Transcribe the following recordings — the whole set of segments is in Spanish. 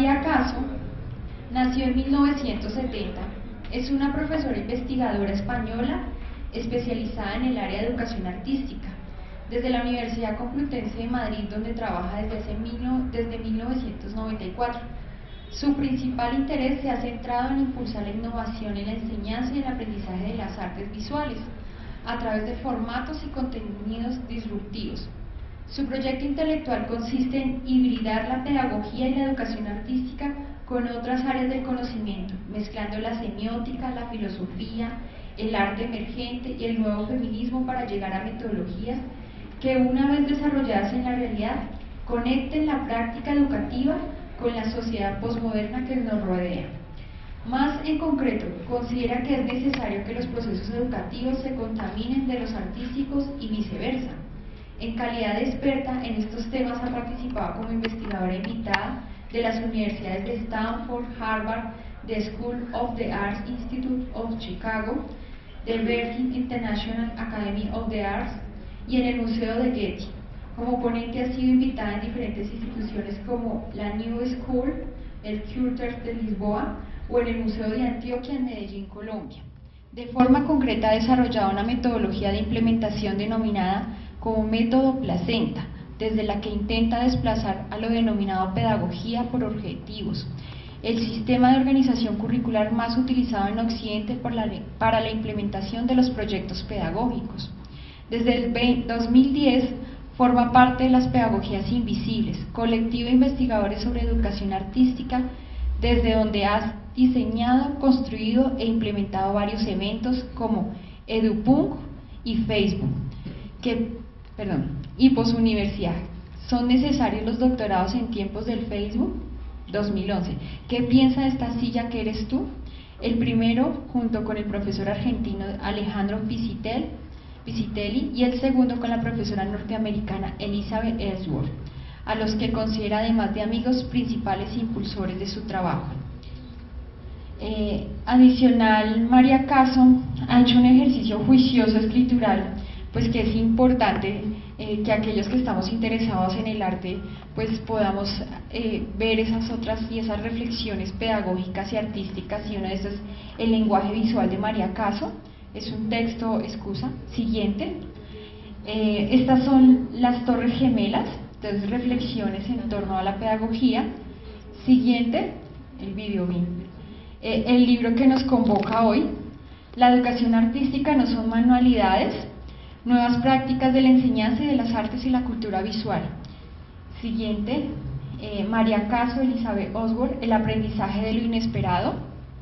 María Caso nació en 1970. Es una profesora investigadora española especializada en el área de educación artística, desde la Universidad Complutense de Madrid, donde trabaja desde 1994. Su principal interés se ha centrado en impulsar la innovación en la enseñanza y el aprendizaje de las artes visuales, a través de formatos y contenidos disruptivos. Su proyecto intelectual consiste en hibridar la pedagogía y la educación artística con otras áreas del conocimiento, mezclando la semiótica, la filosofía, el arte emergente y el nuevo feminismo para llegar a metodologías que, una vez desarrolladas en la realidad, conecten la práctica educativa con la sociedad posmoderna que nos rodea. Más en concreto, considera que es necesario que los procesos educativos se contaminen de los artísticos y viceversa. En calidad de experta en estos temas ha participado como investigadora invitada de las universidades de Stanford, Harvard, the School of the Arts Institute of Chicago, the Berlin International Academy of the Arts y en el Museo de Getty. Como ponente ha sido invitada en diferentes instituciones como la New School, el Curtis de Lisboa o en el Museo de Antioquia en Medellín, Colombia. De forma concreta ha desarrollado una metodología de implementación denominada como método placenta, desde la que intenta desplazar a lo denominado pedagogía por objetivos, el sistema de organización curricular más utilizado en Occidente para la implementación de los proyectos pedagógicos. Desde el 2010 forma parte de las Pedagogías Invisibles, colectivo de investigadores sobre educación artística, desde donde has diseñado, construido e implementado varios eventos como EduPunk y Facebook, y posuniversidad. ¿Son necesarios los doctorados en tiempos del Facebook? 2011. ¿Qué piensa de esta silla que eres tú? El primero, junto con el profesor argentino Alejandro Piscitelli, y el segundo con la profesora norteamericana Elizabeth Ellsworth, a los que considera, además de amigos, principales impulsores de su trabajo. Adicional, María Caso ha hecho un ejercicio juicioso escritural, pues que es importante que aquellos que estamos interesados en el arte pues podamos ver esas otras y esas reflexiones pedagógicas y artísticas, y uno de esos es el lenguaje visual de María Caso. Es un texto, siguiente. Estas son las Torres Gemelas, entonces reflexiones en torno a la pedagogía. Siguiente, el video BIM. El libro que nos convoca hoy, La educación artística no son manualidades, nuevas prácticas de la enseñanza y de las artes y la cultura visual. Siguiente, María Caso, Elizabeth Ellsworth, El aprendizaje de lo inesperado.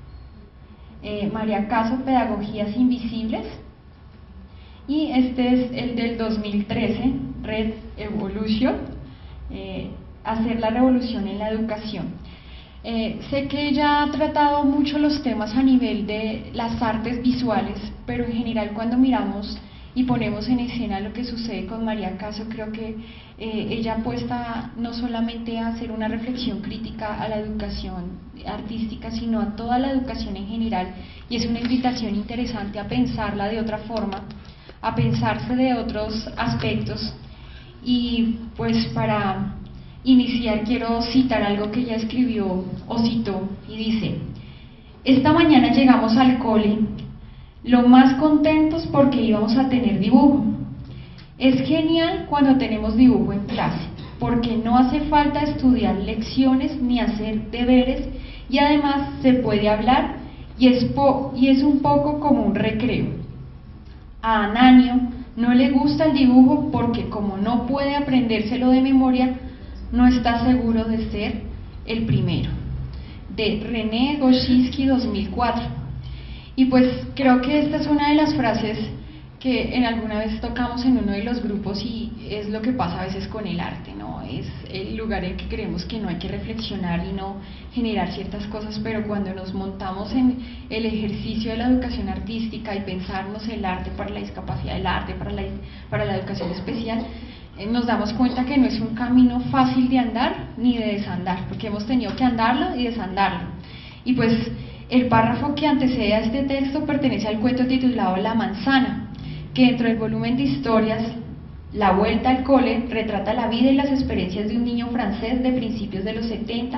María Caso, Pedagogías Invisibles. Y este es el del 2013, Red Evolution, Hacer la revolución en la educación. Sé que ella ha tratado mucho los temas a nivel de las artes visuales, pero en general cuando miramos y ponemos en escena lo que sucede con María Caso, creo que ella apuesta no solamente a hacer una reflexión crítica a la educación artística, sino a toda la educación en general, y es una invitación interesante a pensarla de otra forma, a pensarse de otros aspectos. Y pues para iniciar quiero citar algo que ella escribió o citó, y dice: esta mañana llegamos al cole lo más contentos porque íbamos a tener dibujo. Es genial cuando tenemos dibujo en clase, porque no hace falta estudiar lecciones ni hacer deberes, y además se puede hablar y es un poco como un recreo. A Ananio no le gusta el dibujo porque, como no puede aprendérselo de memoria, no está seguro de ser el primero. De René Goscinski, 2004. Y pues creo que esta es una de las frases que en alguna vez tocamos en uno de los grupos, y es lo que pasa a veces con el arte, ¿no? Es el lugar en que creemos que no hay que reflexionar y no generar ciertas cosas, pero cuando nos montamos en el ejercicio de la educación artística y pensarnos el arte para la discapacidad, el arte para la educación especial, nos damos cuenta que no es un camino fácil de andar ni de desandar, porque hemos tenido que andarlo y desandarlo. Y pues el párrafo que antecede a este texto pertenece al cuento titulado La manzana, que dentro del volumen de historias La vuelta al cole retrata la vida y las experiencias de un niño francés de principios de los 70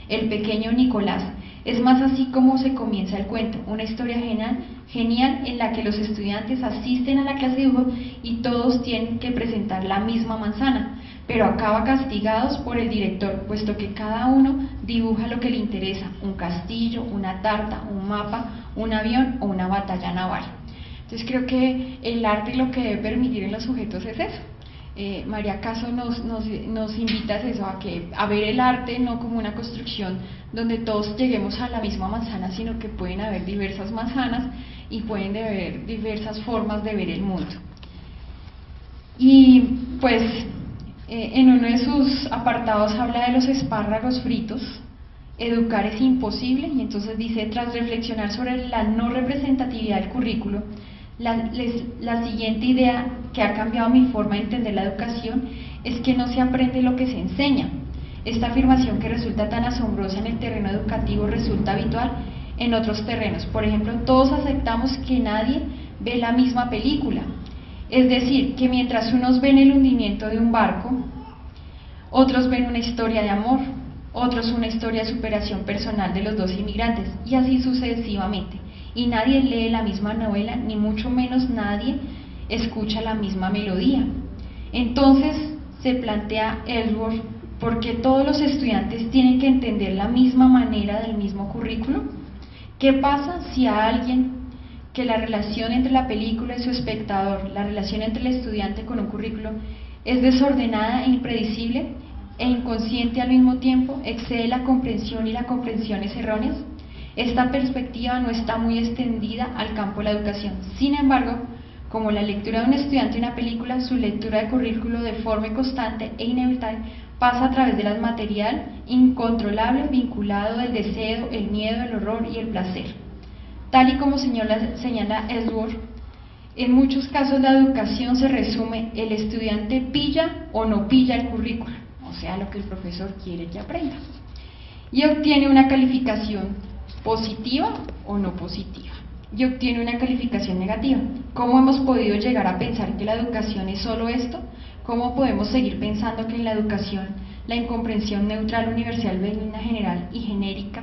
el pequeño Nicolás. Es más así como se comienza el cuento, una historia genial en la que los estudiantes asisten a la clase de dibujo y todos tienen que presentar la misma manzana, pero acaba castigados por el director, puesto que cada uno dibuja lo que le interesa, un castillo, una tarta, un mapa, un avión o una batalla naval. Entonces creo que el arte lo que debe permitir en los sujetos es eso. María Caso nos invita a eso, a ver el arte no como una construcción donde todos lleguemos a la misma manzana, sino que pueden haber diversas manzanas y pueden haber diversas formas de ver el mundo. Y pues en uno de sus apartados habla de los espárragos fritos. Educar es imposible, y entonces dice: tras reflexionar sobre la no representatividad del currículo, la siguiente idea que ha cambiado mi forma de entender la educación es que no se aprende lo que se enseña. Esta afirmación, que resulta tan asombrosa en el terreno educativo, resulta habitual en otros terrenos. Por ejemplo, todos aceptamos que nadie ve la misma película. Es decir, que mientras unos ven el hundimiento de un barco, otros ven una historia de amor, otros una historia de superación personal de los dos inmigrantes, y así sucesivamente. Y nadie lee la misma novela, ni mucho menos nadie escucha la misma melodía. Entonces se plantea Ellsworth: ¿por qué todos los estudiantes tienen que entender la misma manera del mismo currículo? ¿Qué pasa si a alguien que la relación entre la película y su espectador, la relación entre el estudiante con un currículo, es desordenada e impredecible e inconsciente al mismo tiempo, excede la comprensión y la comprensión es errónea? Esta perspectiva no está muy extendida al campo de la educación. Sin embargo, como la lectura de un estudiante de una película, su lectura de currículo de forma constante e inevitable pasa a través del material incontrolable vinculado del deseo, el miedo, el horror y el placer. Tal y como señala Ellsworth, en muchos casos la educación se resume: el estudiante pilla o no pilla el currículo, o sea, lo que el profesor quiere que aprenda, y obtiene una calificación positiva o no positiva, y obtiene una calificación negativa. ¿Cómo hemos podido llegar a pensar que la educación es solo esto? ¿Cómo podemos seguir pensando que en la educación la incomprensión neutral, universal, benigna, general y genérica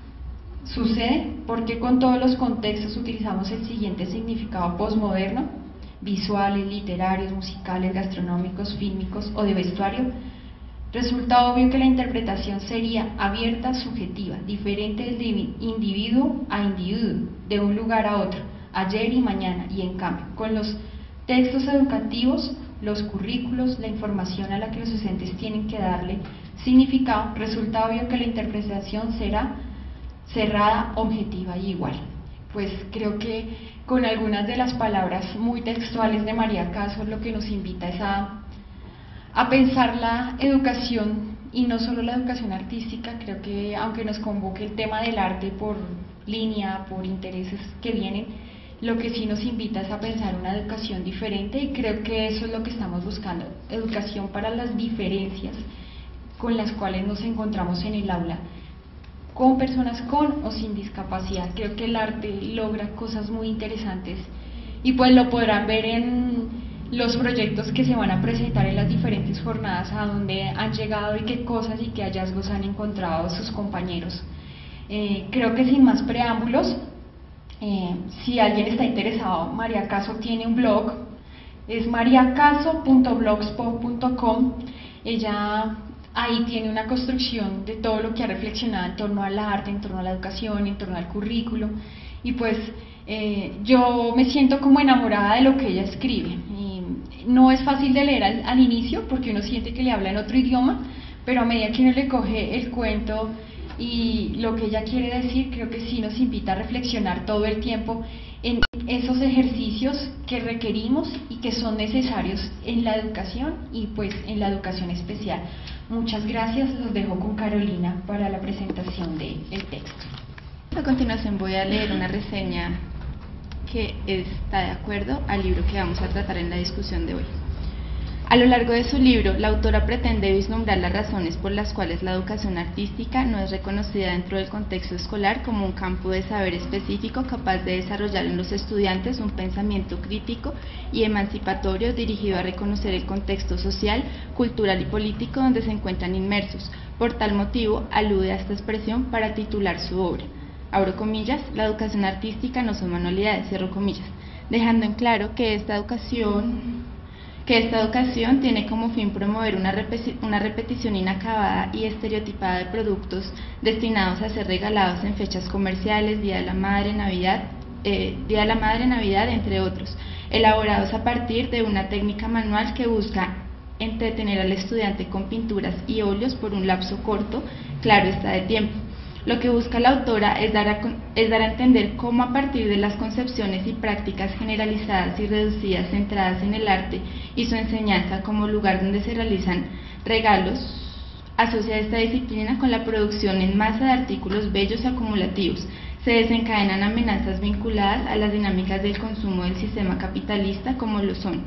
sucede? ¿Por qué con todos los contextos utilizamos el siguiente significado posmoderno: visuales, literarios, musicales, gastronómicos, fílmicos o de vestuario? Resulta obvio que la interpretación sería abierta, subjetiva, diferente de individuo a individuo, de un lugar a otro, ayer y mañana, y en cambio, con los textos educativos, los currículos, la información a la que los docentes tienen que darle significado, resulta obvio que la interpretación será cerrada, objetiva y igual. Pues creo que con algunas de las palabras muy textuales de María Caso, lo que nos invita es a pensar la educación, y no solo la educación artística. Creo que aunque nos convoque el tema del arte por línea, por intereses que vienen, lo que sí nos invita es a pensar una educación diferente, y creo que eso es lo que estamos buscando: educación para las diferencias con las cuales nos encontramos en el aula, con personas con o sin discapacidad. Creo que el arte logra cosas muy interesantes, y pues lo podrán ver en los proyectos que se van a presentar en las diferentes jornadas, a donde han llegado y qué cosas y qué hallazgos han encontrado sus compañeros. Creo que sin más preámbulos, si alguien está interesado, María Caso tiene un blog, es mariacaso.blogspot.com. Ella ahí tiene una construcción de todo lo que ha reflexionado en torno al arte, en torno a la educación, en torno al currículo, y pues yo me siento como enamorada de lo que ella escribe. No es fácil de leer al inicio, porque uno siente que le habla en otro idioma, pero a medida que uno le coge el cuento y lo que ella quiere decir, creo que sí nos invita a reflexionar todo el tiempo en esos ejercicios que requerimos y que son necesarios en la educación, y pues en la educación especial. Muchas gracias, los dejo con Carolina para la presentación del texto. A continuación voy a leer una reseña que está de acuerdo al libro que vamos a tratar en la discusión de hoy. A lo largo de su libro, la autora pretende vislumbrar las razones por las cuales la educación artística no es reconocida dentro del contexto escolar como un campo de saber específico capaz de desarrollar en los estudiantes un pensamiento crítico y emancipatorio dirigido a reconocer el contexto social, cultural y político donde se encuentran inmersos. Por tal motivo, alude a esta expresión para titular su obra. Abro comillas, la educación artística no son manualidades, cierro comillas, dejando en claro que esta educación tiene como fin promover una repetición inacabada y estereotipada de productos destinados a ser regalados en fechas comerciales, Día de la Madre, Navidad, entre otros, elaborados a partir de una técnica manual que busca entretener al estudiante con pinturas y óleos por un lapso corto, claro está, de tiempo. Lo que busca la autora es dar a entender cómo a partir de las concepciones y prácticas generalizadas y reducidas centradas en el arte y su enseñanza como lugar donde se realizan regalos, asocia esta disciplina con la producción en masa de artículos bellos y acumulativos. Se desencadenan amenazas vinculadas a las dinámicas del consumo del sistema capitalista, como lo son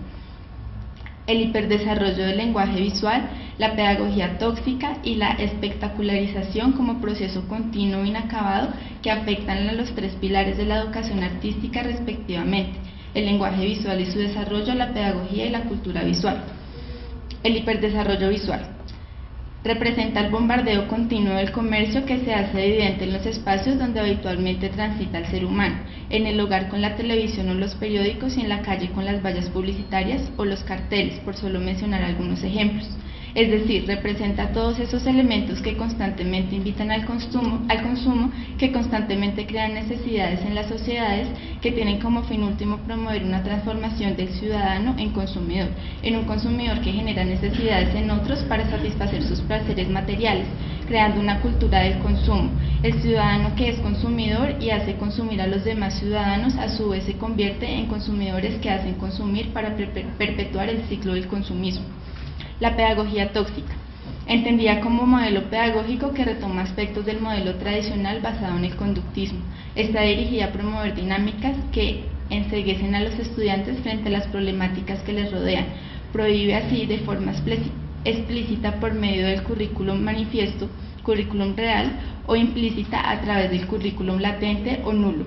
el hiperdesarrollo del lenguaje visual, la pedagogía tóxica y la espectacularización como proceso continuo e inacabado que afectan a los tres pilares de la educación artística respectivamente, el lenguaje visual y su desarrollo, la pedagogía y la cultura visual. El hiperdesarrollo visual representa el bombardeo continuo del comercio que se hace evidente en los espacios donde habitualmente transita el ser humano, en el hogar con la televisión o los periódicos y en la calle con las vallas publicitarias o los carteles, por solo mencionar algunos ejemplos. Es decir, representa todos esos elementos que constantemente invitan al consumo, que constantemente crean necesidades en las sociedades, que tienen como fin último promover una transformación del ciudadano en consumidor, en un consumidor que genera necesidades en otros para satisfacer sus placeres materiales, creando una cultura del consumo. El ciudadano que es consumidor y hace consumir a los demás ciudadanos, a su vez se convierte en consumidores que hacen consumir para perpetuar el ciclo del consumismo. La pedagogía tóxica, entendida como modelo pedagógico que retoma aspectos del modelo tradicional basado en el conductismo. Está dirigida a promover dinámicas que enceguecen a los estudiantes frente a las problemáticas que les rodean. Prohíbe así de forma explícita por medio del currículum manifiesto, currículum real, o implícita a través del currículum latente o nulo,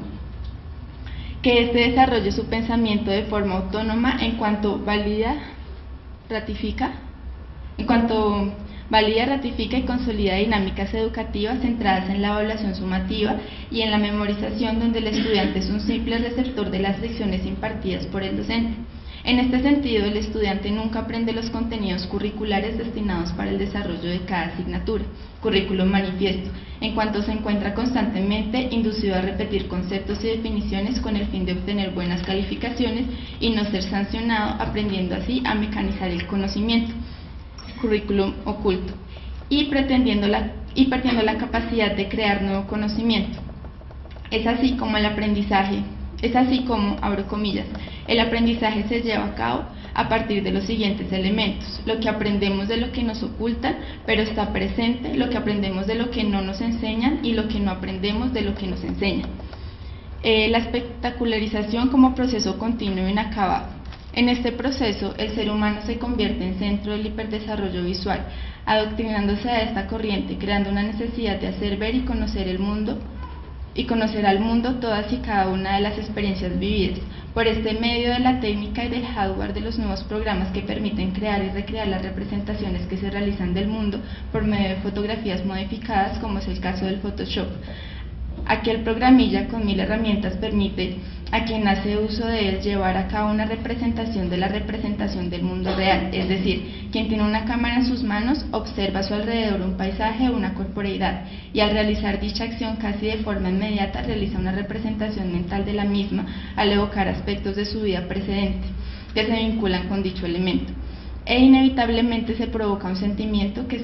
que éste desarrolle su pensamiento de forma autónoma en cuanto valida, ratifica y consolida dinámicas educativas centradas en la evaluación sumativa y en la memorización, donde el estudiante es un simple receptor de las lecciones impartidas por el docente. En este sentido, el estudiante nunca aprende los contenidos curriculares destinados para el desarrollo de cada asignatura, currículum manifiesto, en cuanto se encuentra constantemente inducido a repetir conceptos y definiciones con el fin de obtener buenas calificaciones y no ser sancionado, aprendiendo así a mecanizar el conocimiento, currículum oculto, y perdiendo la capacidad de crear nuevo conocimiento. Es así como, abro comillas, el aprendizaje se lleva a cabo a partir de los siguientes elementos: lo que aprendemos de lo que nos ocultan, pero está presente; lo que aprendemos de lo que no nos enseñan; y lo que no aprendemos de lo que nos enseñan. La espectacularización como proceso continuo e inacabado. En este proceso, el ser humano se convierte en centro del hiperdesarrollo visual, adoctrinándose a esta corriente, creando una necesidad de hacer ver y conocer al mundo todas y cada una de las experiencias vividas. Por este medio de la técnica y del hardware de los nuevos programas que permiten crear y recrear las representaciones que se realizan del mundo por medio de fotografías modificadas, como es el caso del Photoshop. Aquel programilla con 1000 herramientas permite a quien hace uso de él llevar a cabo una representación de la representación del mundo real, es decir, quien tiene una cámara en sus manos observa a su alrededor un paisaje o una corporeidad, y al realizar dicha acción casi de forma inmediata realiza una representación mental de la misma al evocar aspectos de su vida precedente que se vinculan con dicho elemento, e inevitablemente se provoca un sentimiento que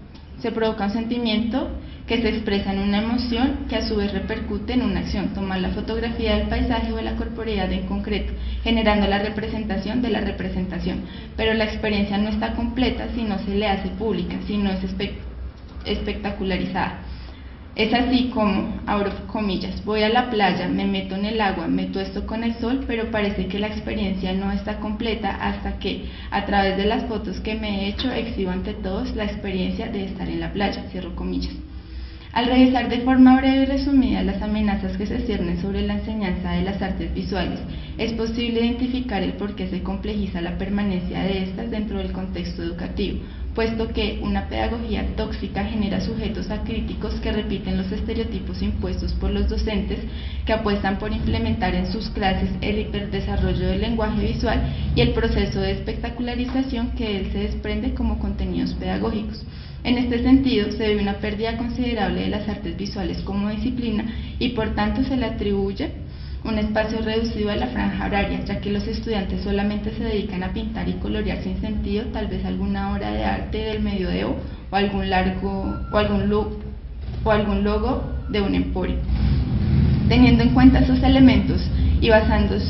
se expresa en una emoción que a su vez repercute en una acción: tomar la fotografía del paisaje o de la corporeidad en concreto, generando la representación de la representación. Pero la experiencia no está completa si no se le hace pública, si no es espectacularizada. Es así como, abro comillas, voy a la playa, me meto en el agua, me tuesto con el sol, pero parece que la experiencia no está completa hasta que, a través de las fotos que me he hecho, exhibo ante todos la experiencia de estar en la playa, cierro comillas. Al revisar de forma breve y resumida las amenazas que se ciernen sobre la enseñanza de las artes visuales, es posible identificar el por qué se complejiza la permanencia de estas dentro del contexto educativo, puesto que una pedagogía tóxica genera sujetos acríticos que repiten los estereotipos impuestos por los docentes, que apuestan por implementar en sus clases el hiperdesarrollo del lenguaje visual y el proceso de espectacularización que de él se desprende como contenidos pedagógicos. En este sentido, se ve una pérdida considerable de las artes visuales como disciplina y por tanto se le atribuye un espacio reducido a la franja horaria, ya que los estudiantes solamente se dedican a pintar y colorear sin sentido, tal vez alguna obra de arte del medioevo o algún logo de un emporio. Teniendo en cuenta esos elementos y basándose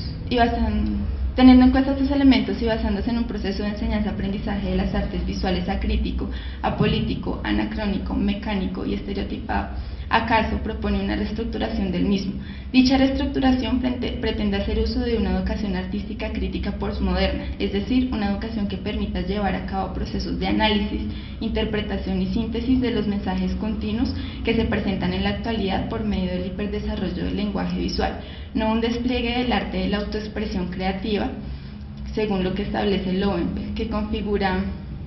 en un proceso de enseñanza-aprendizaje de las artes visuales acrítico, apolítico, anacrónico, mecánico y estereotipado, ¿acaso propone una reestructuración del mismo? Dicha reestructuración pretende hacer uso de una educación artística crítica postmoderna, es decir, una educación que permita llevar a cabo procesos de análisis, interpretación y síntesis de los mensajes continuos que se presentan en la actualidad por medio del hiperdesarrollo del lenguaje visual, no un despliegue del arte de la autoexpresión creativa, según lo que establece Loewenfeld, que configura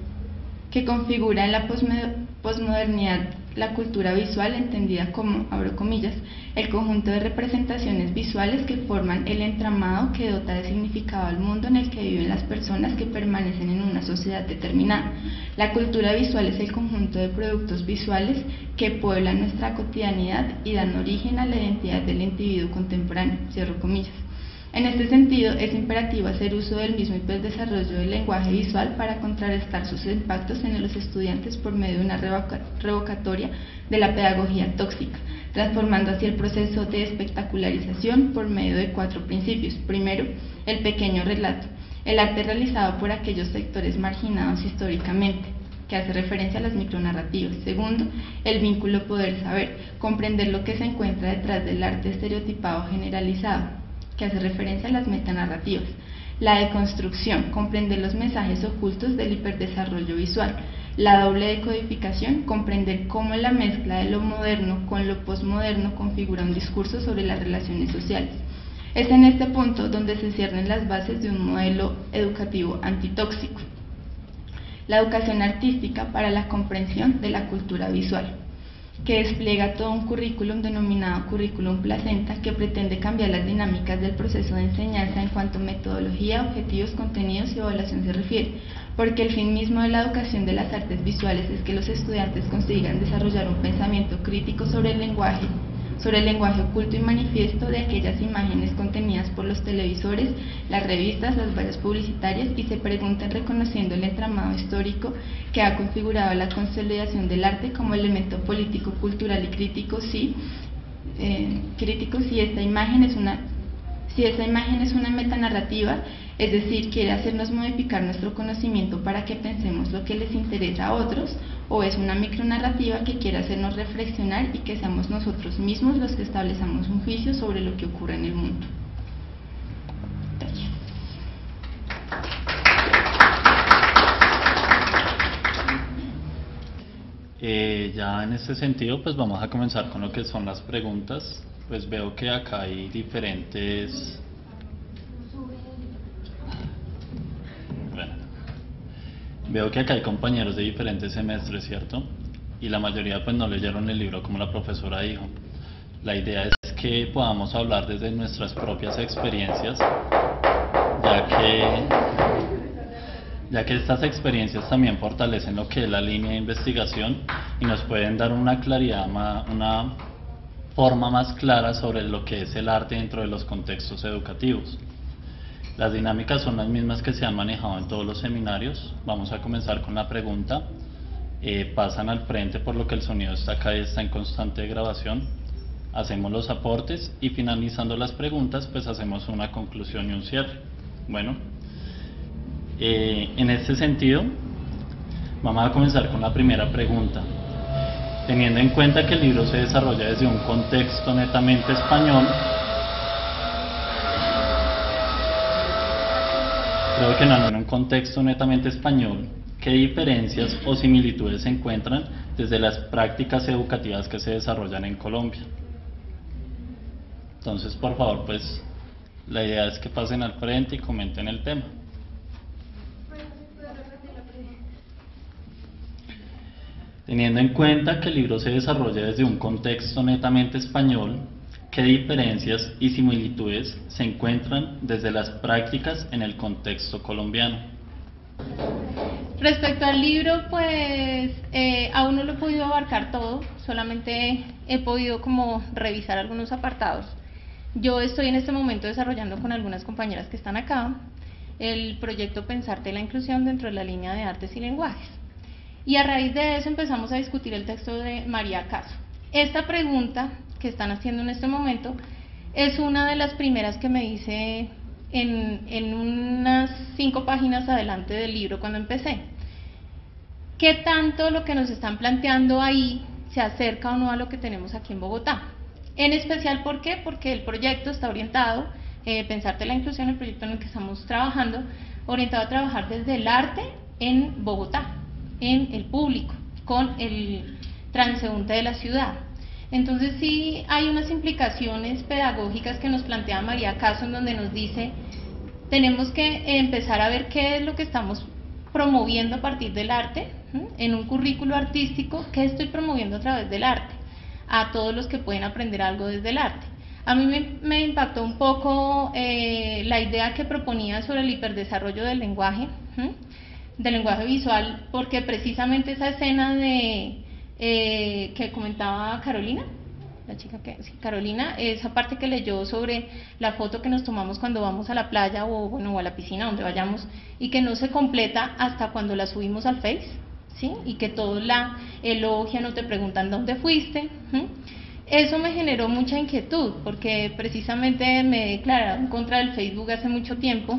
en la posmodernidad la cultura visual entendida como, abro comillas, el conjunto de representaciones visuales que forman el entramado que dota de significado al mundo en el que viven las personas que permanecen en una sociedad determinada. La cultura visual es el conjunto de productos visuales que pueblan nuestra cotidianidad y dan origen a la identidad del individuo contemporáneo, cierro comillas. En este sentido, es imperativo hacer uso del mismo hiperdesarrollo del lenguaje visual para contrarrestar sus impactos en los estudiantes por medio de una revocatoria de la pedagogía tóxica, transformando así el proceso de espectacularización por medio de 4 principios. Primero, el pequeño relato, el arte realizado por aquellos sectores marginados históricamente, que hace referencia a las micronarrativas. Segundo, el vínculo poder-saber, comprender lo que se encuentra detrás del arte estereotipado generalizado, que hace referencia a las metanarrativas. La deconstrucción, comprender los mensajes ocultos del hiperdesarrollo visual. La doble decodificación, comprender cómo la mezcla de lo moderno con lo posmoderno configura un discurso sobre las relaciones sociales. Es en este punto donde se ciernen las bases de un modelo educativo antitóxico. La educación artística para la comprensión de la cultura visual, que despliega todo un currículum denominado currículum placenta, que pretende cambiar las dinámicas del proceso de enseñanza en cuanto a metodología, objetivos, contenidos y evaluación se refiere, porque el fin mismo de la educación de las artes visuales es que los estudiantes consigan desarrollar un pensamiento crítico sobre el lenguaje oculto y manifiesto de aquellas imágenes contenidas por los televisores, las revistas, las vallas publicitarias, y se pregunten reconociendo el entramado histórico que ha configurado la consolidación del arte como elemento político, cultural y crítico, si esta imagen es una metanarrativa, es decir, quiere hacernos modificar nuestro conocimiento para que pensemos lo que les interesa a otros, o es una micronarrativa que quiere hacernos reflexionar y que seamos nosotros mismos los que establezcamos un juicio sobre lo que ocurre en el mundo. Ya en este sentido, pues vamos a comenzar con lo que son las preguntas. Pues veo que acá hay diferentes... Veo que acá hay compañeros de diferentes semestres, ¿cierto? Y la mayoría pues no leyeron el libro como la profesora dijo. La idea es que podamos hablar desde nuestras propias experiencias, ya que estas experiencias también fortalecen lo que es la línea de investigación y nos pueden dar una claridad, una forma más clara sobre lo que es el arte dentro de los contextos educativos. Las dinámicas son las mismas que se han manejado en todos los seminarios. Vamos a comenzar con la pregunta. Pasan al frente, por lo que el sonido está acá y está en constante grabación. Hacemos los aportes y finalizando las preguntas, pues hacemos una conclusión y un cierre. Bueno, en este sentido, vamos a comenzar con la primera pregunta. Teniendo en cuenta que el libro se desarrolla desde un contexto netamente español, creo que no en un contexto netamente español, ¿qué diferencias o similitudes se encuentran desde las prácticas educativas que se desarrollan en Colombia? Entonces, por favor, pues la idea es que pasen al frente y comenten el tema. Teniendo en cuenta que el libro se desarrolla desde un contexto netamente español, ¿qué diferencias y similitudes se encuentran desde las prácticas en el contexto colombiano? Respecto al libro, pues aún no lo he podido abarcar todo, solamente he podido como revisar algunos apartados. Yo estoy en este momento desarrollando con algunas compañeras que están acá el proyecto Pensarte la Inclusión dentro de la línea de Artes y Lenguajes. Y a raíz de eso empezamos a discutir el texto de María Caso. Esta pregunta que están haciendo en este momento es una de las primeras que me hice en unas 5 páginas adelante del libro cuando empecé. ¿Qué tanto lo que nos están planteando ahí se acerca o no a lo que tenemos aquí en Bogotá? En especial, ¿por qué? Porque el proyecto está orientado, Pensarte la Inclusión, el proyecto en el que estamos trabajando, orientado a trabajar desde el arte en Bogotá, en el público, con el transeúnte de la ciudad. Entonces sí hay unas implicaciones pedagógicas que nos plantea María Caso, en donde nos dice, tenemos que empezar a ver qué es lo que estamos promoviendo a partir del arte, en un currículo artístico, qué estoy promoviendo a través del arte, a todos los que pueden aprender algo desde el arte. A mí me impactó un poco la idea que proponía sobre el hiperdesarrollo del lenguaje visual, porque precisamente esa escena que comentaba Carolina, la chica Carolina, esa parte que leyó sobre la foto que nos tomamos cuando vamos a la playa o a la piscina, donde vayamos, y que no se completa hasta cuando la subimos al Face, ¿sí? Y que todos la elogian o te preguntan dónde fuiste. Eso me generó mucha inquietud, porque precisamente me he declarado en contra del Facebook hace mucho tiempo,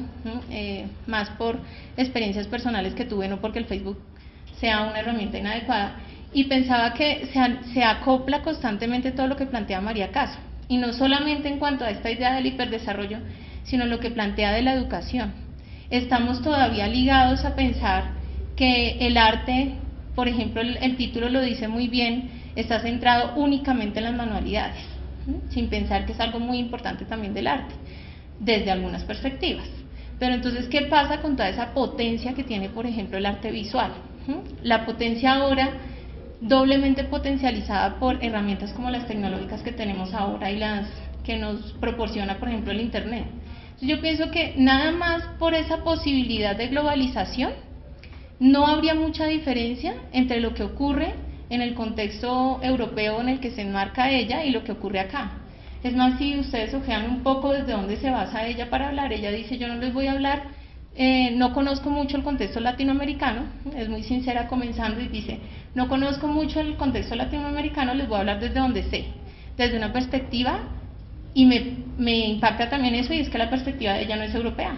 más por experiencias personales que tuve, no porque el Facebook sea una herramienta inadecuada, y pensaba que se acopla constantemente todo lo que plantea María Caso, y no solamente en cuanto a esta idea del hiperdesarrollo, sino lo que plantea de la educación. Estamos todavía ligados a pensar que el arte, por ejemplo, el título lo dice muy bien, está centrado únicamente en las manualidades, sin pensar que es algo muy importante también del arte, desde algunas perspectivas. Pero entonces, ¿qué pasa con toda esa potencia que tiene, por ejemplo, el arte visual? La potencia ahora, doblemente potencializada por herramientas como las tecnológicas que tenemos ahora y las que nos proporciona, por ejemplo, el Internet. Entonces, yo pienso que nada más por esa posibilidad de globalización, no habría mucha diferencia entre lo que ocurre en el contexto europeo en el que se enmarca ella y lo que ocurre acá. Es más, si ustedes ojean un poco desde dónde se basa ella para hablar, ella dice, yo no les voy a hablar, no conozco mucho el contexto latinoamericano, es muy sincera comenzando y dice, no conozco mucho el contexto latinoamericano, les voy a hablar desde donde sé, desde una perspectiva, y me impacta también eso, y es que la perspectiva de ella no es europea,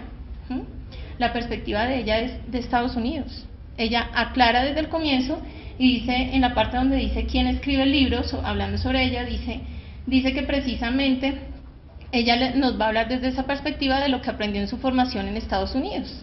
la perspectiva de ella es de Estados Unidos. Ella aclara desde el comienzo y dice, en la parte donde dice quién escribe el libro, hablando sobre ella, dice que precisamente ella nos va a hablar desde esa perspectiva de lo que aprendió en su formación en Estados Unidos.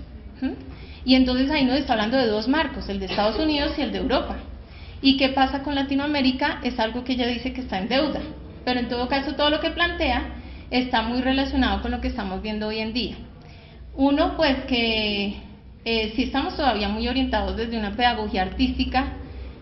Y entonces ahí nos está hablando de 2 marcos, el de Estados Unidos y el de Europa. ¿Y qué pasa con Latinoamérica? Es algo que ella dice que está en deuda, pero en todo caso todo lo que plantea está muy relacionado con lo que estamos viendo hoy en día. Uno, pues que sí estamos todavía muy orientados desde una pedagogía artística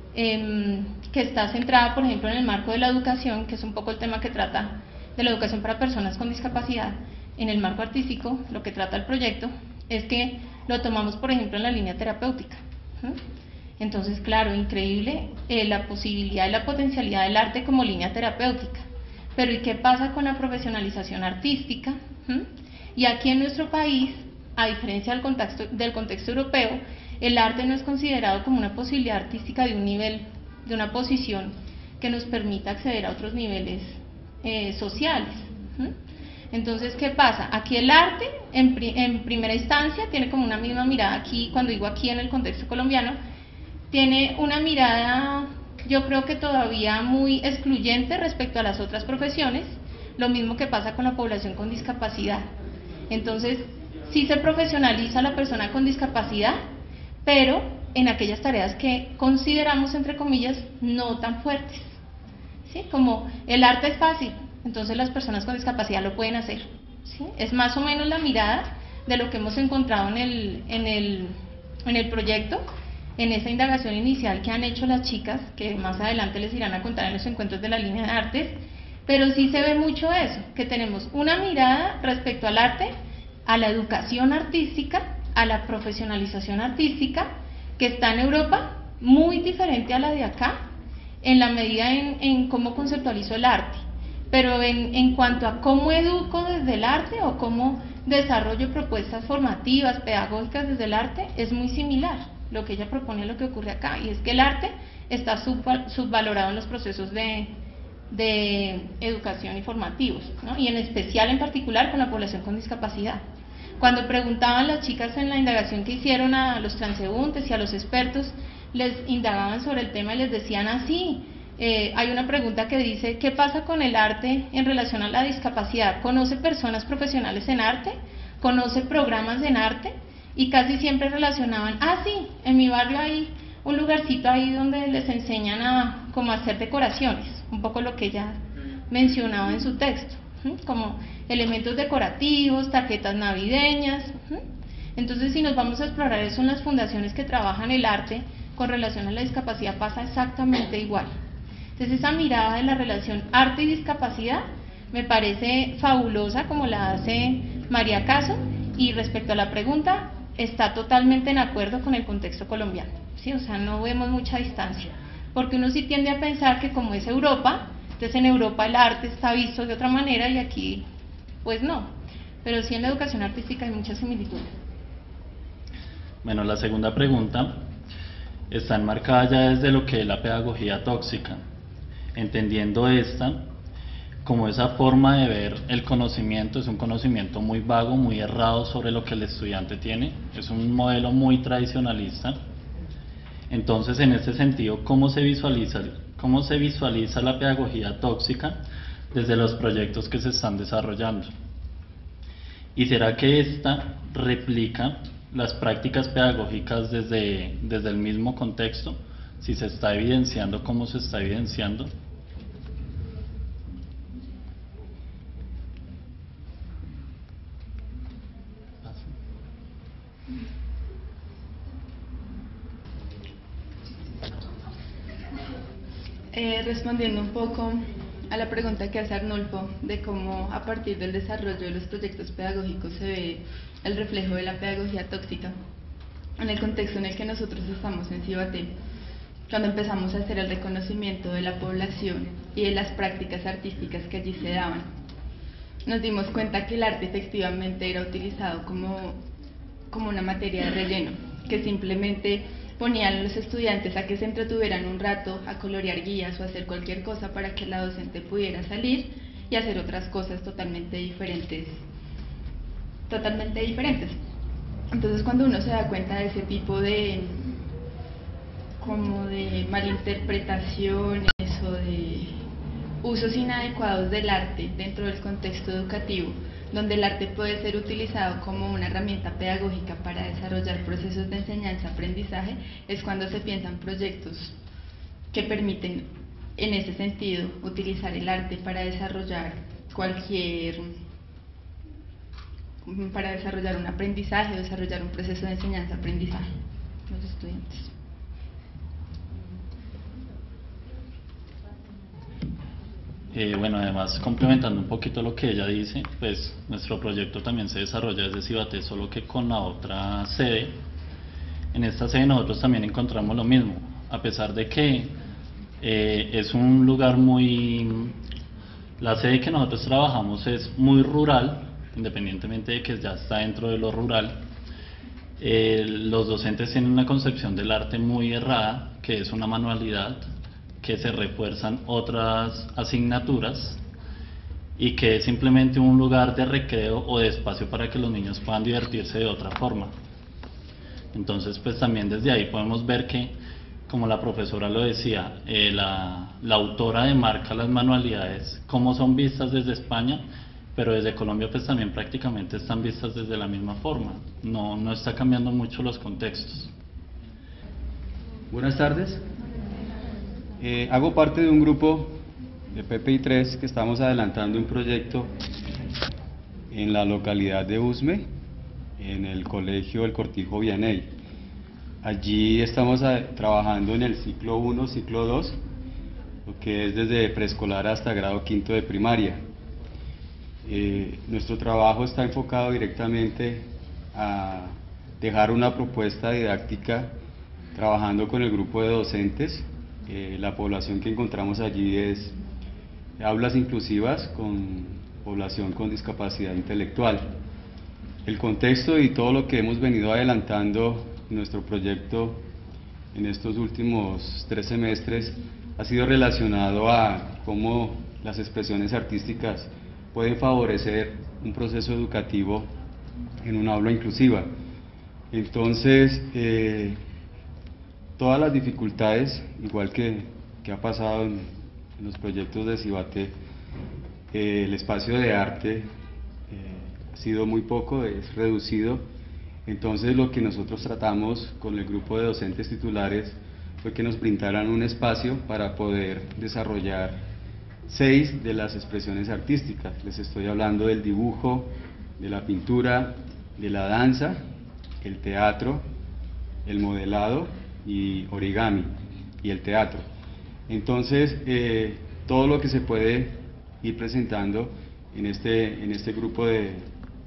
que está centrada, por ejemplo, en el marco de la educación, que es un poco el tema que trata de la educación para personas con discapacidad. En el marco artístico, lo que trata el proyecto es que lo tomamos, por ejemplo, en la línea terapéutica. Entonces, claro, increíble la posibilidad y la potencialidad del arte como línea terapéutica. Pero ¿y qué pasa con la profesionalización artística? Y aquí en nuestro país, a diferencia del contexto europeo, el arte no es considerado como una posibilidad artística de un nivel, de una posición que nos permita acceder a otros niveles sociales. Entonces, ¿qué pasa? Aquí el arte, en primera instancia, tiene como una misma mirada aquí, cuando digo aquí en el contexto colombiano, tiene una mirada yo creo que todavía muy excluyente respecto a las otras profesiones, lo mismo que pasa con la población con discapacidad. Entonces, sí se profesionaliza a la persona con discapacidad, pero en aquellas tareas que consideramos, entre comillas, no tan fuertes, ¿sí? Como el arte es fácil, entonces las personas con discapacidad lo pueden hacer, ¿sí? Es más o menos la mirada de lo que hemos encontrado en el proyecto, en esa indagación inicial que han hecho las chicas, que más adelante les irán a contar en los encuentros de la línea de artes, pero sí se ve mucho eso, que tenemos una mirada respecto al arte, a la educación artística, a la profesionalización artística, que está en Europa, muy diferente a la de acá, en la medida en cómo conceptualizo el arte, pero en cuanto a cómo educo desde el arte o cómo desarrollo propuestas formativas, pedagógicas desde el arte, es muy similar lo que ella propone a lo que ocurre acá, y es que el arte está subvalorado en los procesos de educación y formativos, ¿no? Y en especial, en particular, con la población con discapacidad. Cuando preguntaban las chicas en la indagación que hicieron a los transeúntes y a los expertos, les indagaban sobre el tema y les decían así, hay una pregunta que dice, ¿qué pasa con el arte en relación a la discapacidad? ¿Conoce personas profesionales en arte? ¿Conoce programas en arte? Y casi siempre relacionaban, sí, en mi barrio hay un lugarcito ahí donde les enseñan a cómo hacer decoraciones, un poco lo que ella mencionaba en su texto, como elementos decorativos, tarjetas navideñas. Entonces, si nos vamos a explorar eso en las fundaciones que trabajan el arte con relación a la discapacidad, pasa exactamente igual. Entonces, esa mirada de la relación arte y discapacidad me parece fabulosa, como la hace María Caso, y respecto a la pregunta, está totalmente en acuerdo con el contexto colombiano, ¿sí? O sea, no vemos mucha distancia, porque uno sí tiende a pensar que como es Europa, entonces en Europa el arte está visto de otra manera y aquí pues no, pero sí en la educación artística hay muchas similitudes. Bueno, la segunda pregunta está enmarcada ya desde lo que es la pedagogía tóxica, entendiendo esta como esa forma de ver el conocimiento, es un conocimiento muy vago, muy errado sobre lo que el estudiante tiene, es un modelo muy tradicionalista. Entonces, en este sentido, ¿cómo se visualiza la pedagogía tóxica desde los proyectos que se están desarrollando? ¿Y será que esta replica las prácticas pedagógicas desde el mismo contexto? Si se está evidenciando, ¿cómo se está evidenciando? Respondiendo un poco a la pregunta que hace Arnulfo de cómo a partir del desarrollo de los proyectos pedagógicos se ve el reflejo de la pedagogía tóxica en el contexto en el que nosotros estamos en Cibaté, cuando empezamos a hacer el reconocimiento de la población y de las prácticas artísticas que allí se daban, nos dimos cuenta que el arte efectivamente era utilizado como una materia de relleno, que simplemente ponían a los estudiantes a que se entretuvieran un rato a colorear guías o hacer cualquier cosa para que la docente pudiera salir y hacer otras cosas totalmente diferentes. Entonces, cuando uno se da cuenta de ese tipo de malinterpretaciones o de usos inadecuados del arte dentro del contexto educativo, donde el arte puede ser utilizado como una herramienta pedagógica para desarrollar procesos de enseñanza-aprendizaje, es cuando se piensan proyectos que permiten, en ese sentido, utilizar el arte para desarrollar un aprendizaje, desarrollar un proceso de enseñanza-aprendizaje los estudiantes. Bueno, además, complementando un poquito lo que ella dice, pues nuestro proyecto también se desarrolla desde Cibaté, solo que con la otra sede. En esta sede nosotros también encontramos lo mismo, a pesar de que es un lugar la sede que nosotros trabajamos es muy rural, independientemente de que ya está dentro de lo rural. Los docentes tienen una concepción del arte muy errada, que es una manualidad, que se refuerzan otras asignaturas y que es simplemente un lugar de recreo o de espacio para que los niños puedan divertirse de otra forma. Entonces, pues también desde ahí podemos ver que como la profesora lo decía, la autora demarca las manualidades, cómo son vistas desde España, pero desde Colombia pues también prácticamente están vistas desde la misma forma, no está cambiando mucho los contextos. Buenas tardes. Hago parte de un grupo de PPI3 que estamos adelantando un proyecto en la localidad de Usme, en el colegio El Cortijo Vianey. Allí estamos trabajando en el ciclo 1, ciclo 2, lo que es desde preescolar hasta grado quinto de primaria. Nuestro trabajo está enfocado directamente a dejar una propuesta didáctica trabajando con el grupo de docentes. La población que encontramos allí es aulas inclusivas con población con discapacidad intelectual. El contexto y todo lo que hemos venido adelantando en nuestro proyecto en estos últimos 3 semestres ha sido relacionado a cómo las expresiones artísticas pueden favorecer un proceso educativo en una aula inclusiva. Entonces, todas las dificultades, igual que ha pasado en los proyectos de Cibate, el espacio de arte ha sido muy poco, es reducido. Entonces lo que nosotros tratamos con el grupo de docentes titulares fue que nos brindaran un espacio para poder desarrollar 6 de las expresiones artísticas. Les estoy hablando del dibujo, de la pintura, de la danza, el teatro, el modelado y origami y el teatro. Entonces todo lo que se puede ir presentando en este grupo de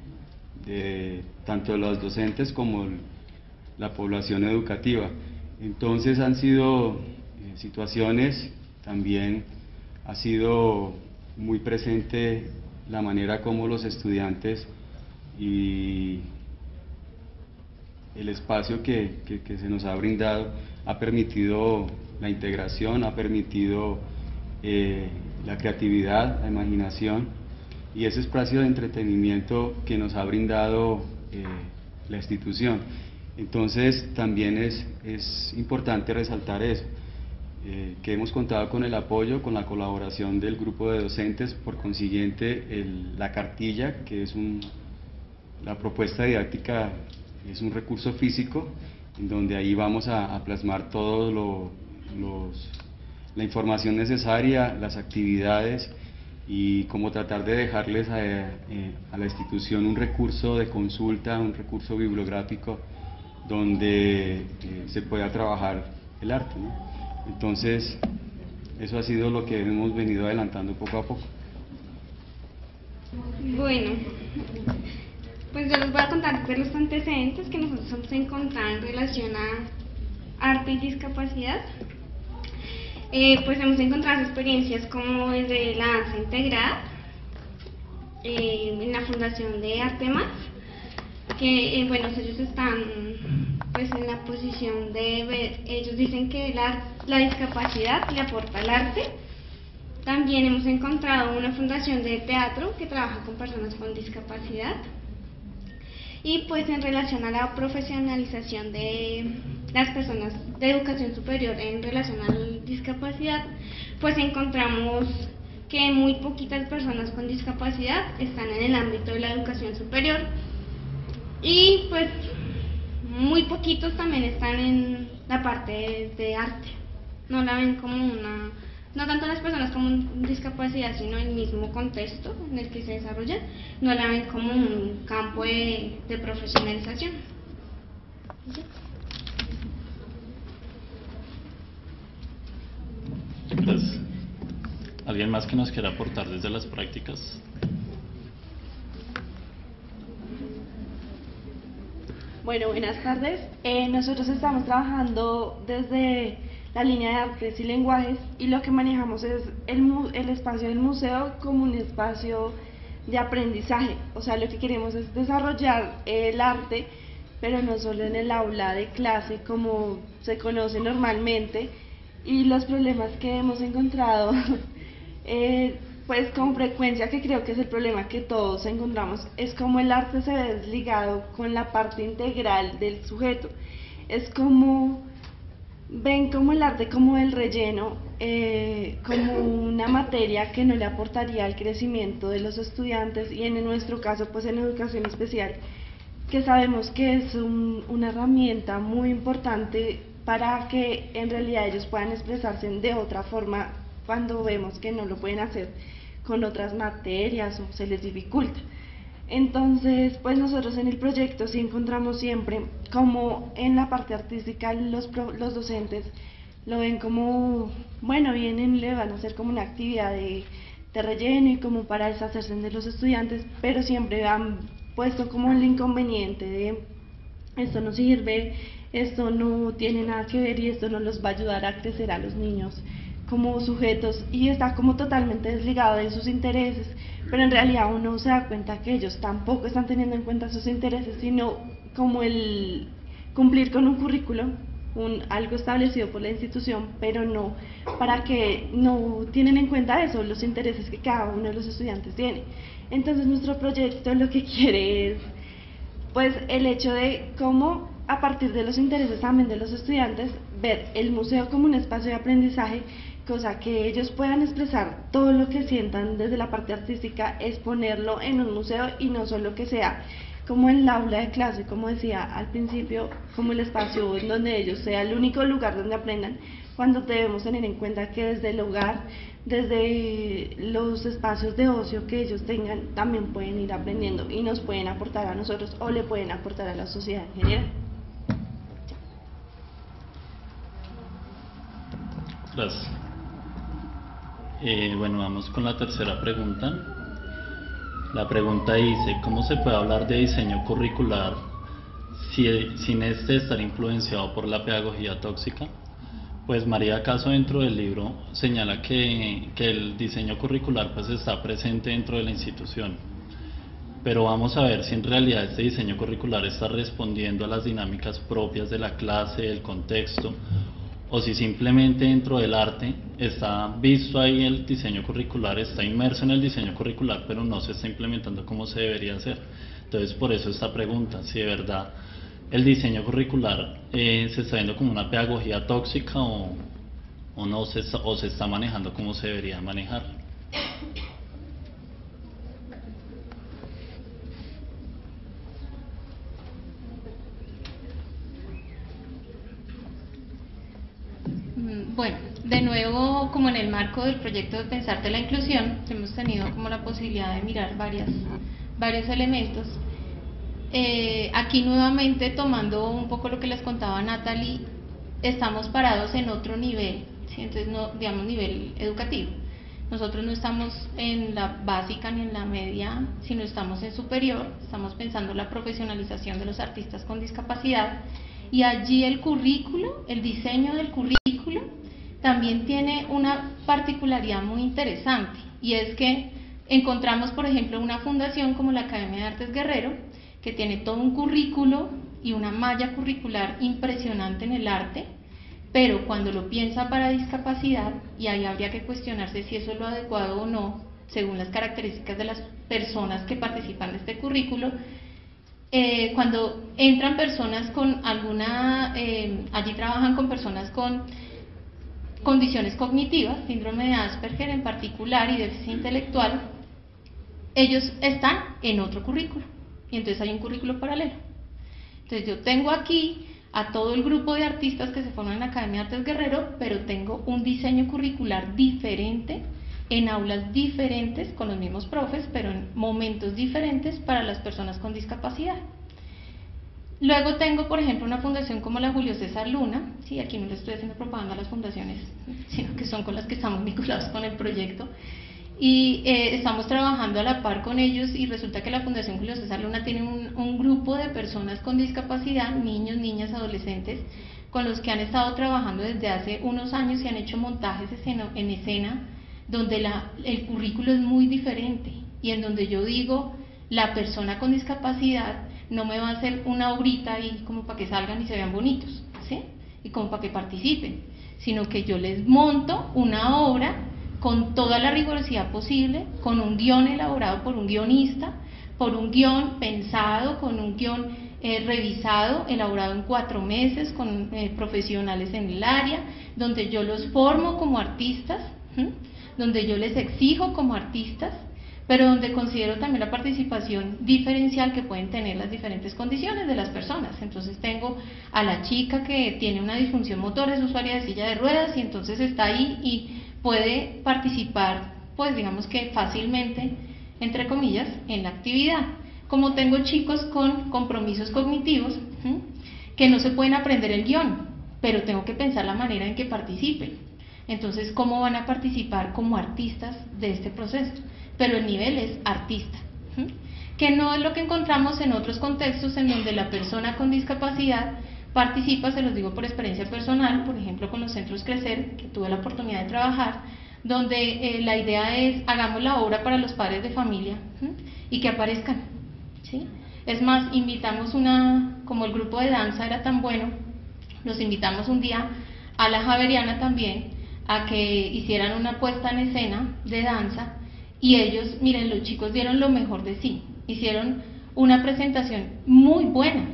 tanto de los docentes como la población educativa. Entonces han sido situaciones, también ha sido muy presente la manera como los estudiantes y el espacio que se nos ha brindado ha permitido la integración, ha permitido la creatividad, la imaginación y ese espacio de entretenimiento que nos ha brindado la institución. Entonces también es importante resaltar eso, que hemos contado con el apoyo, con la colaboración del grupo de docentes, por consiguiente la cartilla, que es la propuesta didáctica, es un recurso físico, en donde ahí vamos a plasmar todo la información necesaria, las actividades, y como tratar de dejarles a la institución un recurso de consulta, un recurso bibliográfico donde se pueda trabajar el arte, ¿no? Entonces, eso ha sido lo que hemos venido adelantando poco a poco. Bueno, pues yo les voy a contar de los antecedentes que nosotros hemos encontrado en relación a arte y discapacidad. Pues hemos encontrado experiencias como desde la danza integrada en la Fundación de Artemas, que bueno, ellos están pues en la posición de ver, ellos dicen que la discapacidad le aporta al arte. También hemos encontrado una fundación de teatro que trabaja con personas con discapacidad. Y pues en relación a la profesionalización de las personas de educación superior en relación a la discapacidad, pues encontramos que muy poquitas personas con discapacidad están en el ámbito de la educación superior y pues muy poquitos también están en la parte de arte. No la ven como no tanto las personas con discapacidad, sino el mismo contexto en el que se desarrollan, no la ven como un campo de profesionalización. Gracias. ¿Alguien más que nos quiera aportar desde las prácticas? Bueno, buenas tardes. Nosotros estamos trabajando desde la línea de artes y lenguajes y lo que manejamos es el espacio del museo como un espacio de aprendizaje. O sea, lo que queremos es desarrollar el arte, pero no solo en el aula de clase como se conoce normalmente, y los problemas que hemos encontrado pues con frecuencia, que creo que es el problema que todos encontramos, es como el arte se ve desligado con la parte integral del sujeto. Es como ven como el arte como el relleno, como una materia que no le aportaría al crecimiento de los estudiantes, y en nuestro caso pues en educación especial, que sabemos que es una herramienta muy importante para que en realidad ellos puedan expresarse de otra forma cuando vemos que no lo pueden hacer con otras materias o se les dificulta. Entonces, pues nosotros en el proyecto sí encontramos siempre como en la parte artística los docentes lo ven como, bueno, vienen, le van a hacer como una actividad de relleno y como para deshacerse de los estudiantes, pero siempre han puesto como el inconveniente de esto no sirve, esto no tiene nada que ver y esto no los va a ayudar a crecer a los niños como sujetos, y está como totalmente desligado de sus intereses, pero en realidad uno se da cuenta que ellos tampoco están teniendo en cuenta sus intereses, sino como el cumplir con un currículo, algo establecido por la institución, pero no para que no tienen en cuenta eso, los intereses que cada uno de los estudiantes tiene. Entonces nuestro proyecto lo que quiere es pues el hecho de cómo a partir de los intereses también de los estudiantes ver el museo como un espacio de aprendizaje, cosa que ellos puedan expresar todo lo que sientan desde la parte artística, exponerlo en un museo y no solo que sea como en el aula de clase, como decía al principio, como el espacio en donde ellos sea el único lugar donde aprendan, cuando debemos tener en cuenta que desde el hogar, desde los espacios de ocio que ellos tengan, también pueden ir aprendiendo y nos pueden aportar a nosotros o le pueden aportar a la sociedad en general. Gracias. Bueno, vamos con la tercera pregunta. La pregunta dice, ¿cómo se puede hablar de diseño curricular sin estar influenciado por la pedagogía tóxica? Pues María Caso dentro del libro señala que el diseño curricular pues está presente dentro de la institución, pero vamos a ver si en realidad este diseño curricular está respondiendo a las dinámicas propias de la clase, del contexto, o si simplemente dentro del arte está visto ahí el diseño curricular, está inmerso en el diseño curricular, pero no se está implementando como se debería hacer. Entonces, por eso esta pregunta, si de verdad el diseño curricular se está viendo como una pedagogía tóxica o no se está manejando como se debería manejar. Bueno, de nuevo, como en el marco del proyecto de Pensarte la Inclusión, hemos tenido como la posibilidad de mirar varios elementos. Aquí nuevamente, tomando un poco lo que les contaba Natalie, estamos parados en otro nivel, ¿sí? Entonces, no, digamos, nivel educativo. Nosotros no estamos en la básica ni en la media, sino estamos en superior, estamos pensando la profesionalización de los artistas con discapacidad, y allí el currículo, el diseño del currículo, también tiene una particularidad muy interesante, y es que encontramos, por ejemplo, una fundación como la Academia de Artes Guerrero, que tiene todo un currículo y una malla curricular impresionante en el arte, pero cuando lo piensa para discapacidad, y ahí habría que cuestionarse si eso es lo adecuado o no, según las características de las personas que participan de este currículo, cuando entran personas con alguna, allí trabajan con personas con condiciones cognitivas, síndrome de Asperger en particular y déficit intelectual, ellos están en otro currículo, y entonces hay un currículo paralelo. Entonces yo tengo aquí a todo el grupo de artistas que se forman en la Academia de Artes Guerrero, pero tengo un diseño curricular diferente, en aulas diferentes, con los mismos profes, pero en momentos diferentes para las personas con discapacidad. Luego tengo, por ejemplo, una fundación como la Julio César Luna, sí, aquí no le estoy haciendo propaganda a las fundaciones, sino que son con las que estamos vinculados con el proyecto, y estamos trabajando a la par con ellos, y resulta que la Fundación Julio César Luna tiene un grupo de personas con discapacidad, niños, niñas, adolescentes, con los que han estado trabajando desde hace unos años y han hecho montajes en escena, donde el currículo es muy diferente, y en donde yo digo, la persona con discapacidad no me va a hacer una obrita ahí como para que salgan y se vean bonitos, ¿sí? Y como para que participen, sino que yo les monto una obra con toda la rigurosidad posible, con un guión elaborado por un guionista, por un guión pensado, con un guión revisado, elaborado en 4 meses con profesionales en el área, donde yo los formo como artistas, donde yo les exijo como artistas, pero donde considero también la participación diferencial que pueden tener las diferentes condiciones de las personas. Entonces tengo a la chica que tiene una disfunción motora, es usuaria de silla de ruedas y entonces está ahí y puede participar, pues digamos que fácilmente, entre comillas, en la actividad. Como tengo chicos con compromisos cognitivos que no se pueden aprender el guión, pero tengo que pensar la manera en que participen. Entonces, ¿cómo van a participar como artistas de este proceso? Pero el nivel es artista, que no es lo que encontramos en otros contextos en donde la persona con discapacidad participa, se los digo por experiencia personal, por ejemplo con los centros Crecer, que tuve la oportunidad de trabajar, donde la idea es, hagamos la obra para los padres de familia y que aparezcan, ¿sí? Es más, invitamos como el grupo de danza era tan bueno, los invitamos un día a la Javeriana también, a que hicieran una puesta en escena de danza. Y ellos, miren, los chicos dieron lo mejor de sí, hicieron una presentación muy buena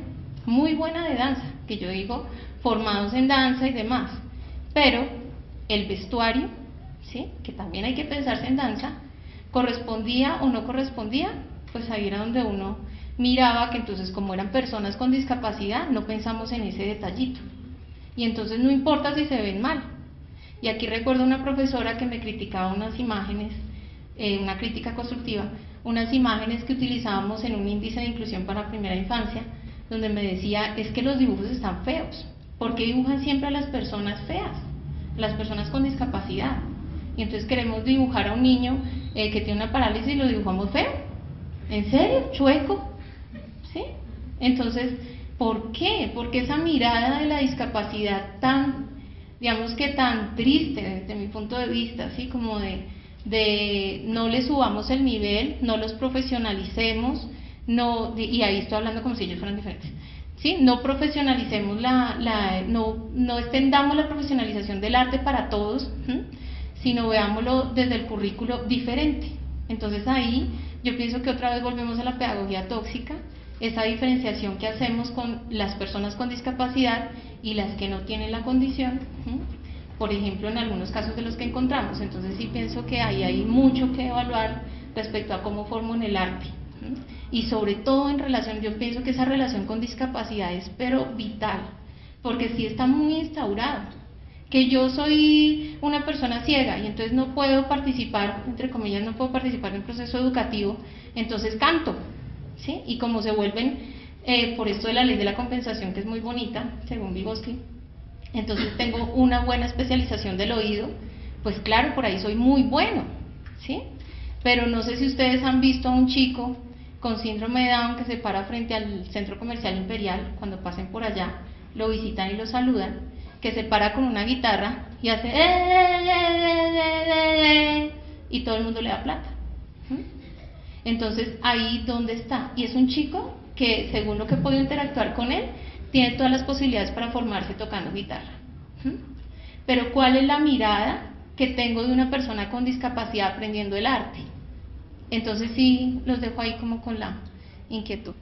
de danza, que yo digo, formados en danza y demás, pero el vestuario, ¿sí?, que también hay que pensarse en danza, correspondía o no correspondía, pues ahí era donde uno miraba que entonces como eran personas con discapacidad, no pensamos en ese detallito, y entonces no importa si se ven mal. Y aquí recuerdo una profesora que me criticaba unas imágenes, una crítica constructiva, unas imágenes que utilizábamos en un índice de inclusión para primera infancia, donde me decía, es que los dibujos están feos, ¿por qué dibujan siempre a las personas feas, las personas con discapacidad? Y entonces queremos dibujar a un niño que tiene una parálisis y lo dibujamos feo, ¿en serio? ¿Chueco? ¿Sí? Entonces, ¿por qué? Porque esa mirada de la discapacidad tan, digamos que tan triste desde mi punto de vista, así como de no le subamos el nivel, no los profesionalicemos, y ahí estoy hablando como si ellos fueran diferentes, ¿sí? No profesionalicemos no extendamos la profesionalización del arte para todos, sino veámoslo desde el currículo diferente. Entonces ahí yo pienso que otra vez volvemos a la pedagogía tóxica, esa diferenciación que hacemos con las personas con discapacidad y las que no tienen la condición, por ejemplo, en algunos casos de los que encontramos. Entonces sí pienso que ahí hay mucho que evaluar respecto a cómo formo en el arte, y sobre todo en relación, yo pienso que esa relación con discapacidad es pero vital, porque sí está muy instaurado, que yo soy una persona ciega y entonces no puedo participar, entre comillas, no puedo participar en un proceso educativo, entonces canto, ¿sí? Y como se vuelven, por esto de la ley de la compensación, que es muy bonita, según Vygotsky, entonces tengo una buena especialización del oído, pues claro, por ahí soy muy bueno, ¿sí? Pero no sé si ustedes han visto a un chico con síndrome de Down que se para frente al Centro Comercial Imperial, cuando pasen por allá, lo visitan y lo saludan, que se para con una guitarra y hace y todo el mundo le da plata. Entonces, ahí donde está, y es un chico que, según lo que he podido interactuar con él, tiene todas las posibilidades para formarse tocando guitarra. Pero ¿cuál es la mirada que tengo de una persona con discapacidad aprendiendo el arte? Entonces sí, los dejo ahí como con la inquietud.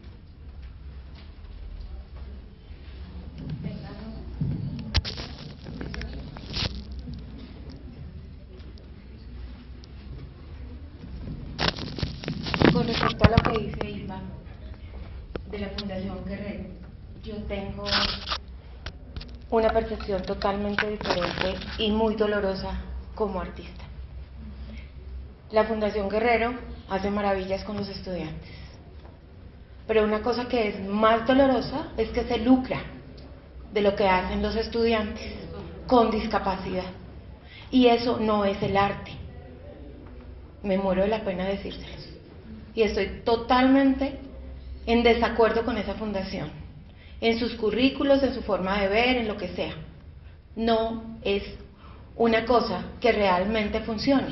Con respecto a lo que dice Irma de la Fundación Guerrero, yo tengo una percepción totalmente diferente y muy dolorosa como artista. La Fundación Guerrero hace maravillas con los estudiantes, pero una cosa que es más dolorosa es que se lucra de lo que hacen los estudiantes con discapacidad, y eso no es el arte. Me muero de la pena decírselos, y estoy totalmente en desacuerdo con esa fundación, en sus currículos, en su forma de ver, en lo que sea. No es una cosa que realmente funcione,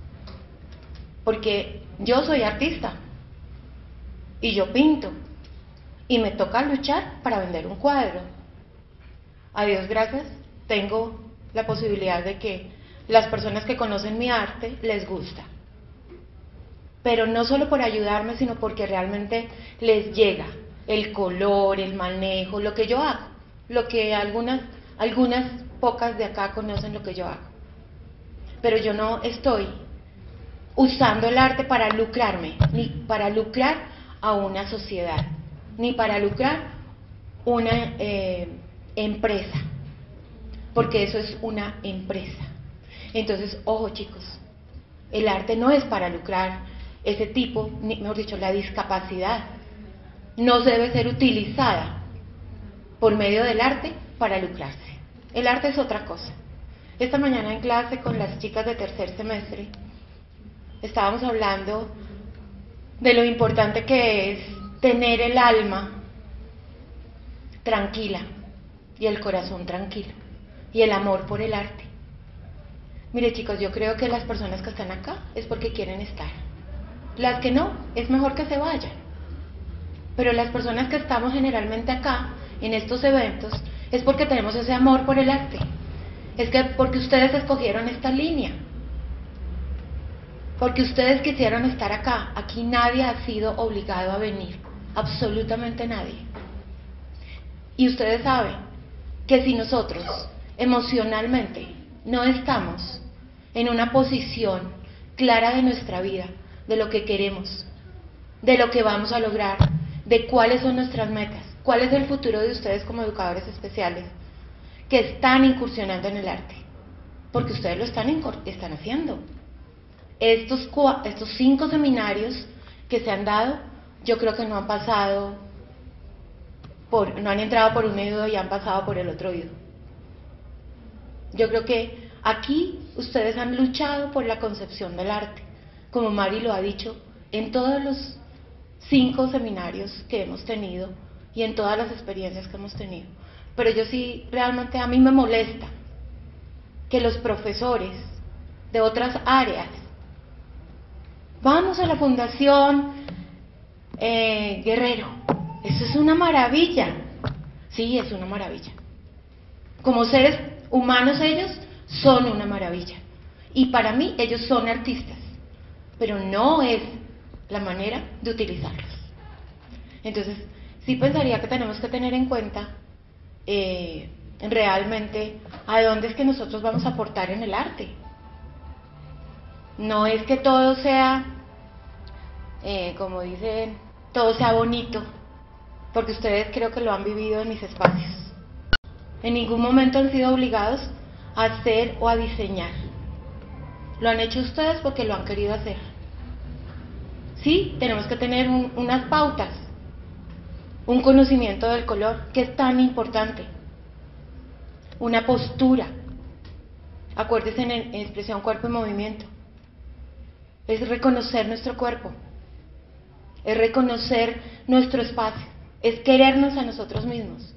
porque yo soy artista y yo pinto y me toca luchar para vender un cuadro. A Dios gracias, tengo la posibilidad de que las personas que conocen mi arte les gusta, pero no solo por ayudarme, sino porque realmente les llega, el color, el manejo, lo que yo hago, lo que algunas pocas de acá conocen lo que yo hago. Pero yo no estoy usando el arte para lucrarme, ni para lucrar a una sociedad, ni para lucrar una empresa, porque eso es una empresa. Entonces, ojo chicos, el arte no es para lucrar. Ese tipo, mejor dicho, la discapacidad no debe ser utilizada por medio del arte para lucrarse. El arte es otra cosa. Esta mañana en clase con las chicas de tercer semestre estábamos hablando de lo importante que es tener el alma tranquila y el corazón tranquilo y el amor por el arte. Mire chicos, yo creo que las personas que están acá es porque quieren estar. Las que no, es mejor que se vayan. Pero las personas que estamos generalmente acá, en estos eventos, es porque tenemos ese amor por el arte. Es que porque ustedes escogieron esta línea. Porque ustedes quisieron estar acá. Aquí nadie ha sido obligado a venir. Absolutamente nadie. Y ustedes saben que si nosotros emocionalmente no estamos en una posición clara de nuestra vida, de lo que queremos, de lo que vamos a lograr, de cuáles son nuestras metas, cuál es el futuro de ustedes como educadores especiales que están incursionando en el arte, porque ustedes lo están haciendo. Estos 5 seminarios que se han dado, yo creo que no han entrado por un oído y han pasado por el otro oído. Yo creo que aquí ustedes han luchado por la concepción del arte, como Mari lo ha dicho, en todos los 5 seminarios que hemos tenido y en todas las experiencias que hemos tenido. Pero yo sí, realmente a mí me molesta que los profesores de otras áreas, vamos a la Fundación Guerrero, eso es una maravilla, sí, es una maravilla. Como seres humanos ellos son una maravilla. Y para mí ellos son artistas, pero no es la manera de utilizarlos. Entonces, sí pensaría que tenemos que tener en cuenta realmente a dónde es que nosotros vamos a aportar en el arte. No es que todo sea, como dicen, todo sea bonito, porque ustedes creo que lo han vivido en mis espacios. En ningún momento han sido obligados a hacer o a diseñar. Lo han hecho ustedes porque lo han querido hacer. Sí, tenemos que tener unas pautas, un conocimiento del color, que es tan importante, una postura. Acuérdense en expresión cuerpo y movimiento. Es reconocer nuestro cuerpo, es reconocer nuestro espacio, es querernos a nosotros mismos.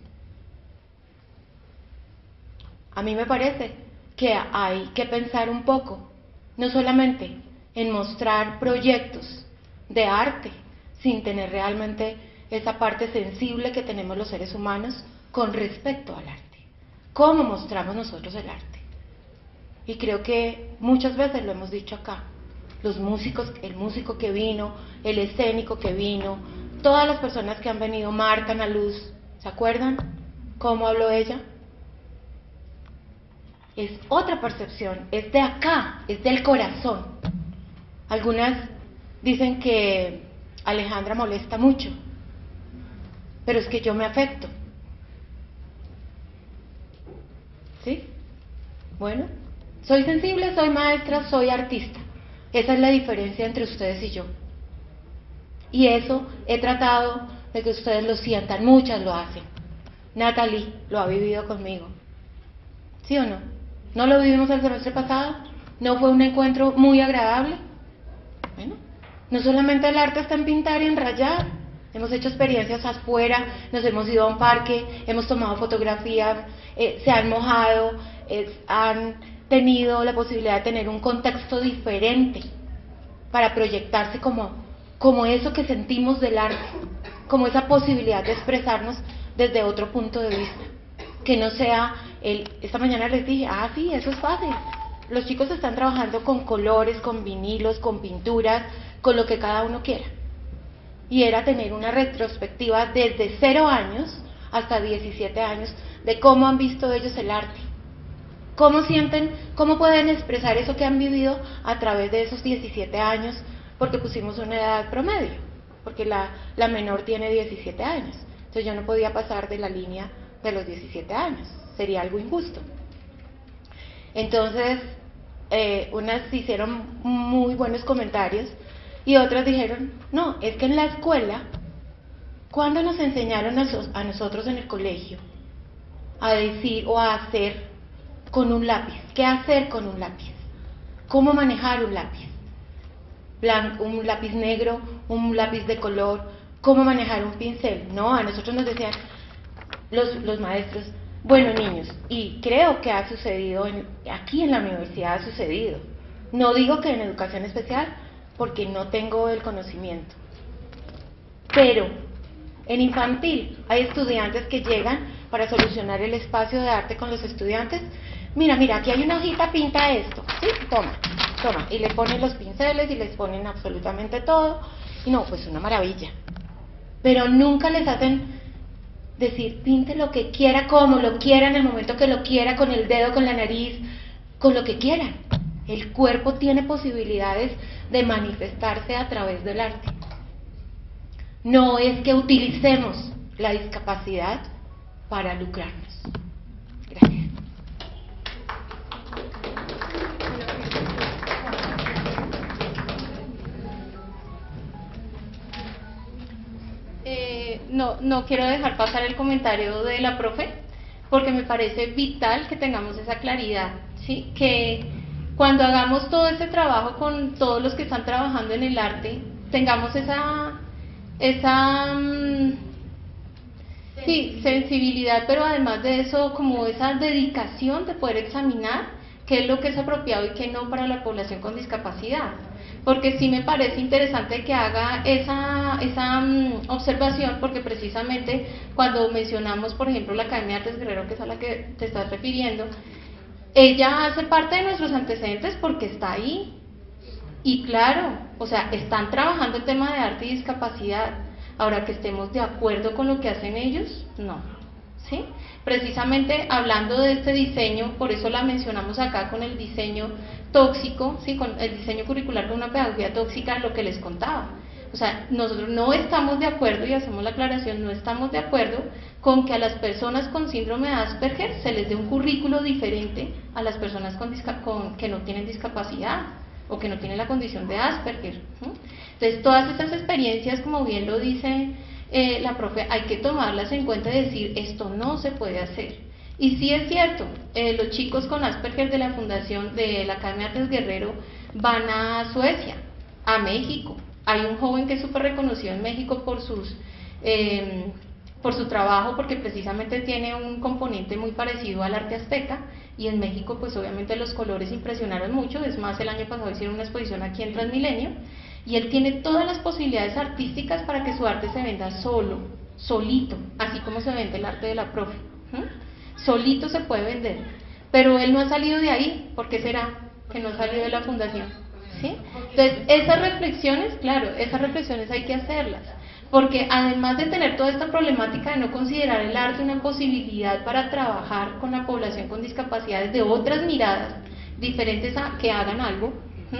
A mí me parece que hay que pensar un poco, no solamente en mostrar proyectos de arte, sin tener realmente esa parte sensible que tenemos los seres humanos con respecto al arte. ¿Cómo mostramos nosotros el arte? Y creo que muchas veces lo hemos dicho acá, los músicos, el músico que vino, el escénico que vino, todas las personas que han venido, Marta, Ana Luz, ¿se acuerdan cómo habló ella? Es otra percepción, es de acá, es del corazón. Algunas dicen que Alejandra molesta mucho, pero es que yo me afecto. ¿Sí? Bueno, soy sensible, soy maestra, soy artista. Esa es la diferencia entre ustedes y yo. Y eso he tratado de que ustedes lo sientan, muchas lo hacen. Natalie lo ha vivido conmigo. ¿Sí o no? ¿No lo vivimos el semestre pasado? ¿No fue un encuentro muy agradable? Bueno, no solamente el arte está en pintar y en rayar. Hemos hecho experiencias afuera, nos hemos ido a un parque, hemos tomado fotografías, se han mojado, han tenido la posibilidad de tener un contexto diferente para proyectarse como eso que sentimos del arte, como esa posibilidad de expresarnos desde otro punto de vista, que no sea esta mañana les dije, sí, eso es fácil. Los chicos están trabajando con colores, con vinilos, con pinturas, con lo que cada uno quiera. y era tener una retrospectiva desde 0 años hasta 17 años de cómo han visto ellos el arte, cómo sienten, cómo pueden expresar eso que han vivido a través de esos 17 años, porque pusimos una edad promedio, porque la menor tiene 17 años, entonces yo no podía pasar de la línea de los 17 años, sería algo injusto. Entonces, unas hicieron muy buenos comentarios y otras dijeron, no, es que en la escuela, ¿cuándo nos enseñaron a nosotros en el colegio a decir o a hacer con un lápiz? ¿Qué hacer con un lápiz? ¿Cómo manejar un lápiz? Blanco, un lápiz negro, un lápiz de color, ¿cómo manejar un pincel? No, a nosotros nos decían los maestros, bueno niños, y creo que ha sucedido, aquí en la universidad ha sucedido, no digo que en educación especial, porque no tengo el conocimiento, pero en infantil hay estudiantes que llegan para solucionar el espacio de arte con los estudiantes, mira, aquí hay una hojita, pinta esto, ¿sí? Toma, y le ponen los pinceles y les ponen absolutamente todo, y no, pues una maravilla, pero nunca les hacen decir, pinte lo que quiera, como lo quiera, en el momento que lo quiera, con el dedo, con la nariz, con lo que quieran. El cuerpo tiene posibilidades de manifestarse a través del arte. No es que utilicemos la discapacidad para lucrarnos. Gracias. No quiero dejar pasar el comentario de la profe, porque me parece vital que tengamos esa claridad, ¿sí? Que cuando hagamos todo este trabajo con todos los que están trabajando en el arte, tengamos esa sensibilidad, pero además de eso, como esa dedicación de poder examinar qué es lo que es apropiado y qué no para la población con discapacidad. Porque sí me parece interesante que haga esa observación, porque precisamente cuando mencionamos, por ejemplo, la Academia de Artes Guerrero, que es a la que te estás refiriendo, ella hace parte de nuestros antecedentes porque está ahí. Y claro, o sea, están trabajando el tema de arte y discapacidad. Ahora, que estemos de acuerdo con lo que hacen ellos, no. ¿Sí? Precisamente hablando de este diseño, por eso la mencionamos acá con el diseño tóxico, ¿sí? Con el diseño curricular con una pedagogía tóxica, lo que les contaba. O sea, nosotros no estamos de acuerdo, y hacemos la aclaración, no estamos de acuerdo con que a las personas con síndrome de Asperger se les dé un currículo diferente a las personas que no tienen discapacidad o que no tienen la condición de Asperger. Entonces, todas estas experiencias, como bien lo dice la profe, hay que tomarlas en cuenta y decir, esto no se puede hacer. Y sí es cierto, los chicos con Asperger de la fundación de la Academia de Artes Guerrero van a Suecia, a México. Hay un joven que es súper reconocido en México por su trabajo, porque precisamente tiene un componente muy parecido al arte azteca, y en México pues obviamente los colores impresionaron mucho. Es más, el año pasado hicieron una exposición aquí en Transmilenio, y él tiene todas las posibilidades artísticas para que su arte se venda solito, así como se vende el arte de la profe. Solito se puede vender, pero él no ha salido de ahí. ¿Por qué será que no ha salido de la fundación? ¿Sí? Entonces, esas reflexiones, claro, esas reflexiones hay que hacerlas, porque además de tener toda esta problemática de no considerar el arte una posibilidad para trabajar con la población con discapacidades de otras miradas diferentes a que hagan algo,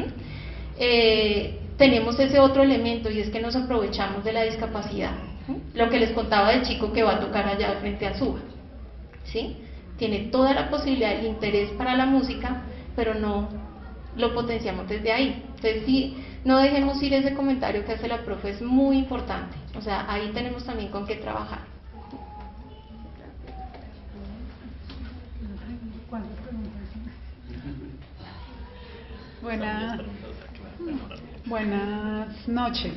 tenemos ese otro elemento, y es que nos aprovechamos de la discapacidad. Lo que les contaba del chico que va a tocar allá frente a Suba, ¿sí? Tiene toda la posibilidad, el interés para la música, pero no lo potenciamos desde ahí. Entonces, sí, no dejemos ir ese comentario que hace la profe, es muy importante. O sea, ahí tenemos también con qué trabajar. Buenas noches.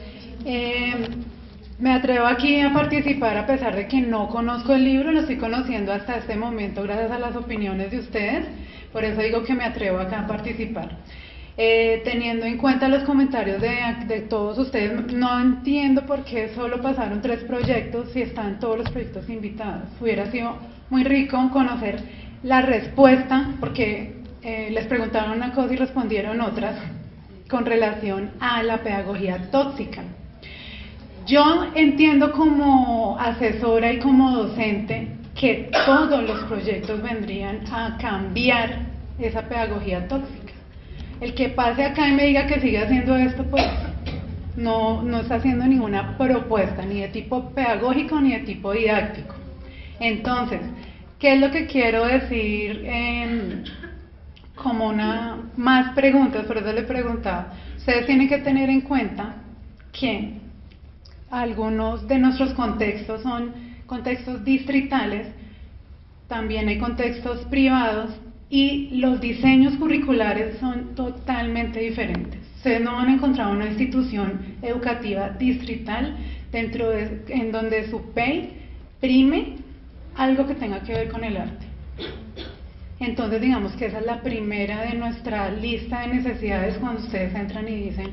Me atrevo aquí a participar a pesar de que no conozco el libro, lo estoy conociendo hasta este momento gracias a las opiniones de ustedes, por eso digo que me atrevo acá a participar. Teniendo en cuenta los comentarios de todos ustedes, no entiendo por qué solo pasaron 3 proyectos si están todos los proyectos invitados. Hubiera sido muy rico conocer la respuesta, porque les preguntaron una cosa y respondieron otras con relación a la pedagogía tóxica. Yo entiendo como asesora y como docente que todos los proyectos vendrían a cambiar esa pedagogía tóxica. El que pase acá y me diga que sigue haciendo esto, pues no está haciendo ninguna propuesta, ni de tipo pedagógico ni de tipo didáctico. Entonces, ¿qué es lo que quiero decir? Como más preguntas, por eso le preguntaba. Ustedes tienen que tener en cuenta que algunos de nuestros contextos son contextos distritales, también hay contextos privados y los diseños curriculares son totalmente diferentes. Ustedes no van a encontrar una institución educativa distrital en donde su PEI prime algo que tenga que ver con el arte. Entonces digamos que esa es la primera de nuestra lista de necesidades cuando ustedes entran y dicen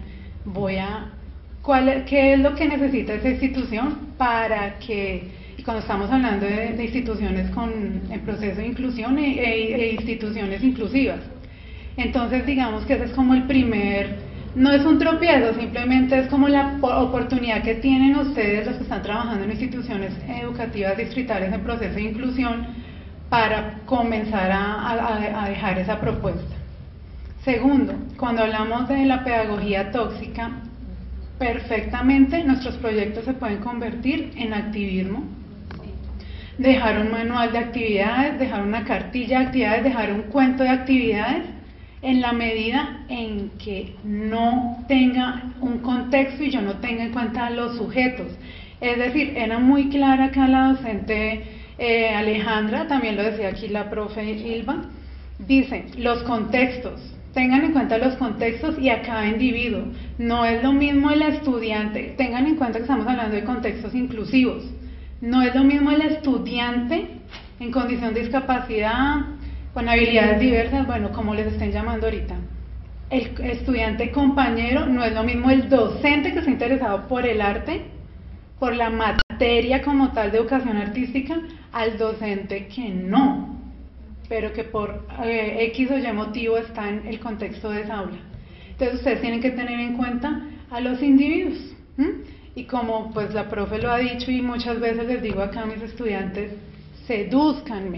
¿qué es lo que necesita esa institución para que, y cuando estamos hablando de instituciones en proceso de inclusión e instituciones inclusivas? Entonces digamos que ese es como el no es un tropiezo, simplemente es como la oportunidad que tienen ustedes, los que están trabajando en instituciones educativas distritales en proceso de inclusión, para comenzar a dejar esa propuesta. Segundo, cuando hablamos de la pedagogía tóxica, perfectamente nuestros proyectos se pueden convertir en activismo, dejar un manual de actividades, dejar una cartilla de actividades, dejar un cuento de actividades, en la medida en que no tenga un contexto y yo no tenga en cuenta los sujetos. Es decir, era muy clara acá la docente Alejandra, también lo decía aquí la profe Ilva, dice, los contextos, tengan en cuenta los contextos y a cada individuo. No es lo mismo el estudiante, tengan en cuenta que estamos hablando de contextos inclusivos, no es lo mismo el estudiante en condición de discapacidad, con habilidades diversas, bueno, como les estén llamando ahorita. El estudiante compañero no es lo mismo el docente que está interesado por el arte, por la materia como tal de educación artística, al docente que no, pero que por X o Y motivo está en el contexto de esa aula. Entonces ustedes tienen que tener en cuenta a los individuos, y como pues la profe lo ha dicho y muchas veces les digo acá a mis estudiantes, seduzcan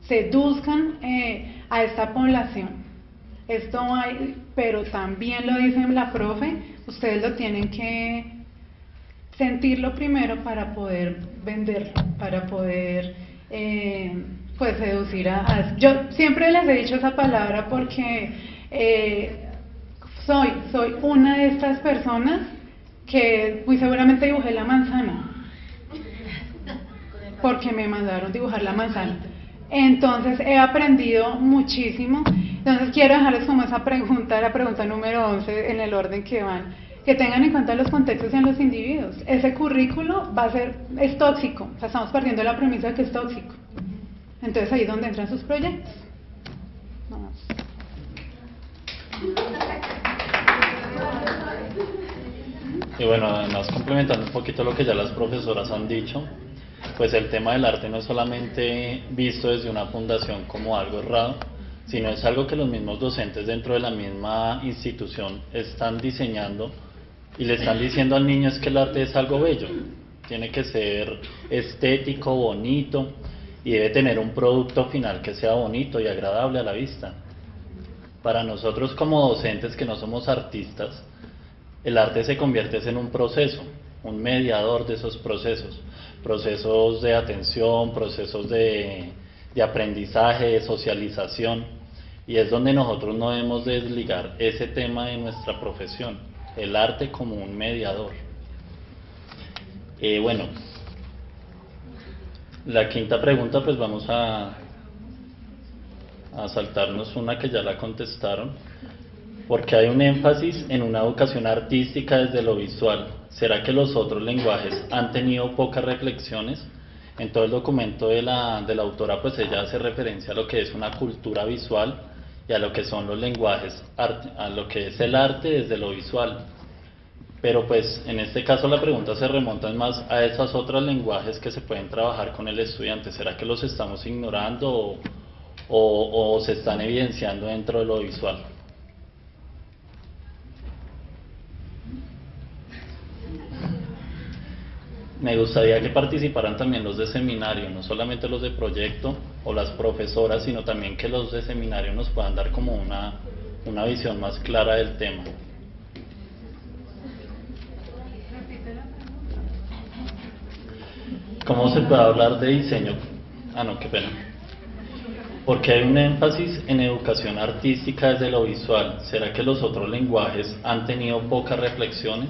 a esta población. Esto hay, pero también lo dice la profe, ustedes lo tienen que sentirlo primero para poder venderlo, para poder pues seducir yo siempre les he dicho esa palabra porque soy una de estas personas que muy seguramente dibujé la manzana porque me mandaron dibujar la manzana. Entonces he aprendido muchísimo. Entonces quiero dejarles como esa pregunta, la pregunta número 11 en el orden que van, que tengan en cuenta los contextos y en los individuos. Ese currículo es tóxico, o sea, estamos partiendo de la premisa de que es tóxico. Entonces ahí es donde entran sus proyectos. Vamos. Y bueno, además complementando un poquito lo que ya las profesoras han dicho, pues el tema del arte no es solamente visto desde una fundación como algo errado, sino es algo que los mismos docentes dentro de la misma institución están diseñando y le están diciendo al niño es que el arte es algo bello, tiene que ser estético, bonito y debe tener un producto final que sea bonito y agradable a la vista. Para nosotros como docentes que no somos artistas, el arte se convierte en un proceso, un mediador de esos procesos de atención, procesos de aprendizaje, de socialización, y es donde nosotros no debemos desligar ese tema de nuestra profesión, el arte como un mediador. Bueno, la quinta pregunta, pues vamos a saltarnos una que ya la contestaron, porque hay un énfasis en una educación artística desde lo visual. ¿Será que los otros lenguajes han tenido pocas reflexiones? En todo el documento de la autora, pues ella hace referencia a lo que es una cultura visual y a lo que son los lenguajes, a lo que es el arte desde lo visual. Pero pues en este caso la pregunta se remonta más a esos otros lenguajes que se pueden trabajar con el estudiante. ¿Será que los estamos ignorando o se están evidenciando dentro de lo visual? Me gustaría que participaran también los de seminario, no solamente los de proyecto o las profesoras, sino también que los de seminario nos puedan dar como una visión más clara del tema. ¿Cómo se puede hablar de diseño? No, qué pena. Porque hay un énfasis en educación artística desde lo visual. ¿Será que los otros lenguajes han tenido pocas reflexiones?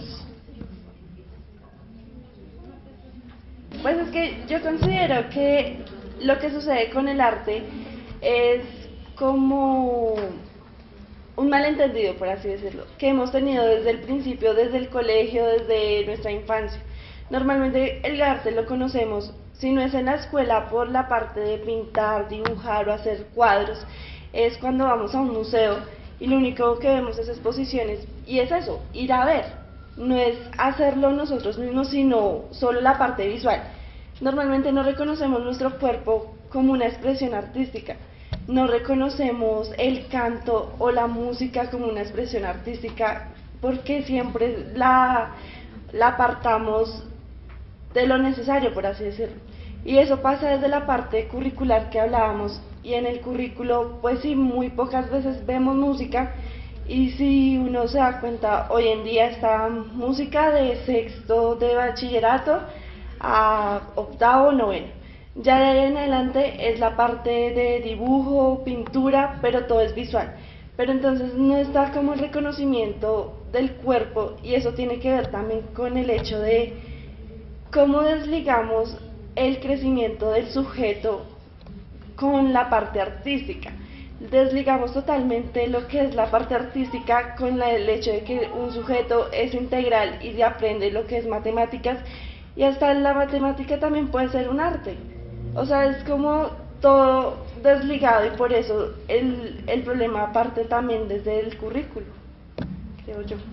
Pues es que yo considero que lo que sucede con el arte es como un malentendido, por así decirlo, que hemos tenido desde el principio, desde el colegio, desde nuestra infancia. Normalmente el arte lo conocemos, si no es en la escuela, por la parte de pintar, dibujar o hacer cuadros, es cuando vamos a un museo y lo único que vemos es exposiciones, y es eso, ir a ver, no es hacerlo nosotros mismos, sino solo la parte visual. Normalmente no reconocemos nuestro cuerpo como una expresión artística, no reconocemos el canto o la música como una expresión artística, porque siempre la apartamos de lo necesario, por así decirlo. Y eso pasa desde la parte curricular que hablábamos, y en el currículo pues sí, muy pocas veces vemos música, y si uno se da cuenta, hoy en día está música de sexto de bachillerato a octavo, noveno. Ya de ahí en adelante es la parte de dibujo, pintura, pero todo es visual. Pero entonces no está como el reconocimiento del cuerpo, y eso tiene que ver también con el hecho de cómo desligamos el crecimiento del sujeto con la parte artística. Desligamos totalmente lo que es la parte artística con el hecho de que un sujeto es integral y se aprende lo que es matemáticas, y hasta la matemática también puede ser un arte. O sea, es como todo desligado, y por eso el problema parte también desde el currículo, creo yo.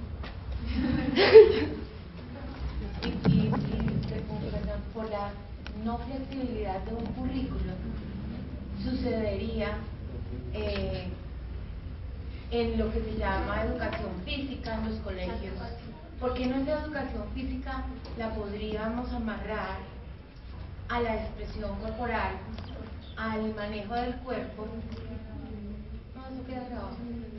Por la no flexibilidad de un currículo sucedería en lo que se llama educación física en los colegios. ¿Por qué no en la educación física la podríamos amarrar a la expresión corporal, al manejo del cuerpo? No, eso queda grabado.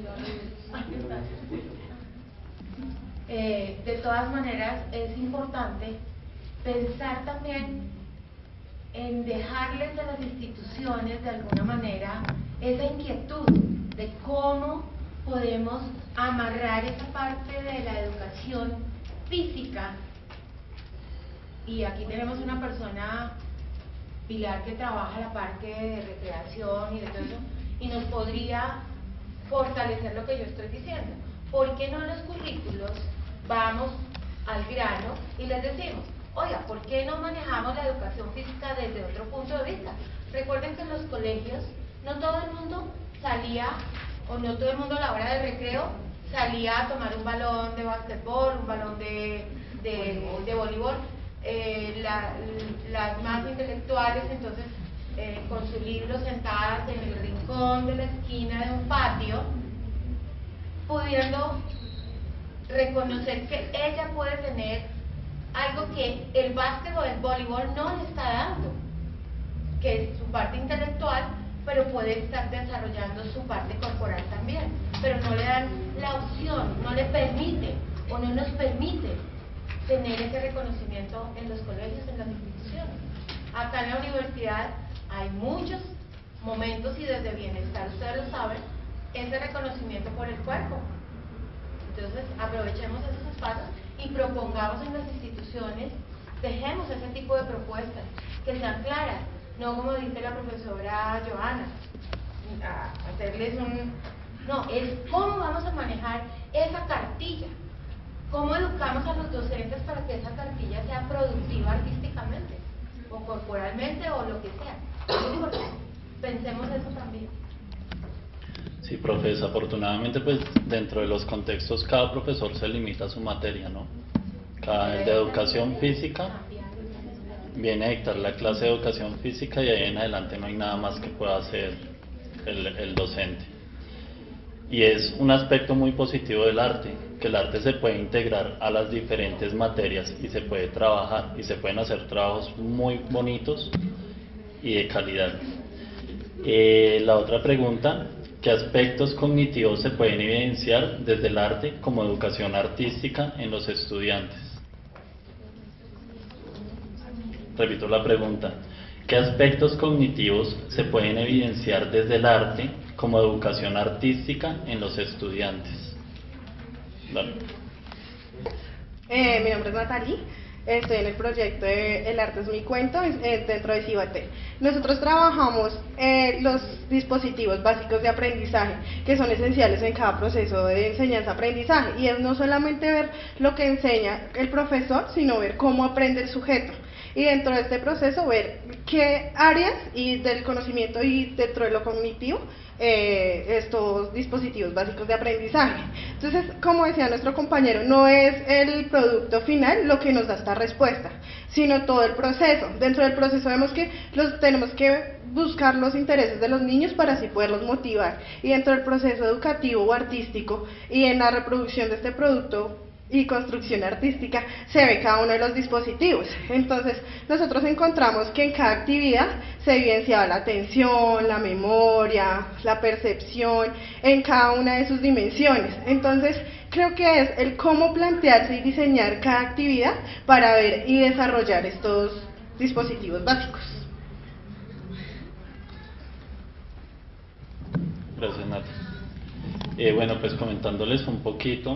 De todas maneras, es importante pensar también en dejarles a las instituciones de alguna manera esa inquietud de cómo podemos amarrar esa parte de la educación física. Y aquí tenemos una persona, Pilar, que trabaja la parte de recreación y de todo eso, y nos podría fortalecer lo que yo estoy diciendo. ¿Por qué no en los currículos vamos al grano y les decimos, oiga, ¿por qué no manejamos la educación física desde otro punto de vista? Recuerden que en los colegios no todo el mundo salía, o no todo el mundo a la hora de recreo salía a tomar un balón de básquetbol, un balón de voleibol. Las más intelectuales, entonces, con su libro sentadas en el rincón de la esquina de un patio, pudiendo reconocer que ella puede tener algo que el básquet o el voleibol no le está dando, que es su parte intelectual, pero puede estar desarrollando su parte corporal también, pero no le dan la opción, no le permite o no nos permite tener ese reconocimiento en los colegios, en las instituciones. Acá en la universidad hay muchos momentos, y desde bienestar, ustedes lo saben, ese reconocimiento por el cuerpo. Entonces aprovechemos esos espacios y propongamos en las instituciones, dejemos ese tipo de propuestas que sean claras, no como dice la profesora Joana, hacerles no, es cómo vamos a manejar esa cartilla, cómo educamos a los docentes para que esa cartilla sea productiva artísticamente o corporalmente o lo que sea. Es importante. Pensemos eso también. Sí, profe, desafortunadamente pues dentro de los contextos cada profesor se limita a su materia, ¿no? El de educación física viene a dictar la clase de educación física y ahí en adelante no hay nada más que pueda hacer el docente. y es un aspecto muy positivo del arte, que el arte se puede integrar a las diferentes materias y se puede trabajar y se pueden hacer trabajos muy bonitos y de calidad. La otra pregunta, ¿qué aspectos cognitivos se pueden evidenciar desde el arte como educación artística en los estudiantes? Repito la pregunta, ¿qué aspectos cognitivos se pueden evidenciar desde el arte como educación artística en los estudiantes? Dale. Mi nombre es Natalie, estoy en el proyecto de El arte es mi cuento dentro de Cibate. Nosotros trabajamos los dispositivos básicos de aprendizaje que son esenciales en cada proceso de enseñanza-aprendizaje, y es no solamente ver lo que enseña el profesor, sino ver cómo aprende el sujeto. Y dentro de este proceso ver qué áreas y del conocimiento y dentro de lo cognitivo estos dispositivos básicos de aprendizaje. Entonces, como decía nuestro compañero, no es el producto final lo que nos da esta respuesta, sino todo el proceso. Dentro del proceso vemos que tenemos que buscar los intereses de los niños para así poderlos motivar, y dentro del proceso educativo o artístico y en la reproducción de este producto y construcción artística se ve cada uno de los dispositivos. Entonces nosotros encontramos que en cada actividad se evidenciaba la atención, la memoria, la percepción en cada una de sus dimensiones. Entonces creo que es el cómo plantearse y diseñar cada actividad para ver y desarrollar estos dispositivos básicos. Gracias, Nati. Bueno, pues comentándoles un poquito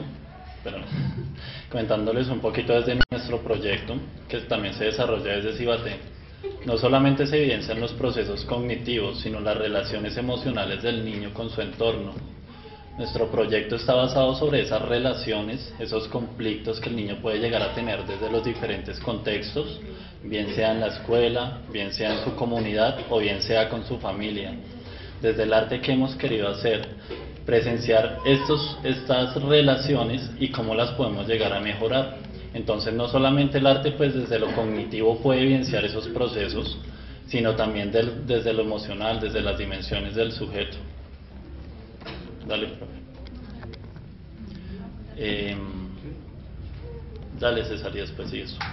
desde nuestro proyecto, que también se desarrolla desde Cibate, no solamente se evidencian los procesos cognitivos, sino las relaciones emocionales del niño con su entorno. Nuestro proyecto está basado sobre esas relaciones, esos conflictos que el niño puede llegar a tener desde los diferentes contextos, bien sea en la escuela, bien sea en su comunidad o bien sea con su familia. Desde el arte, ¿qué hemos querido hacer? Presenciar estas relaciones y cómo las podemos llegar a mejorar. Entonces no solamente el arte pues desde lo cognitivo puede evidenciar esos procesos, sino también desde lo emocional, desde las dimensiones del sujeto. Dale, profe. Dale, César, y después sigue eso.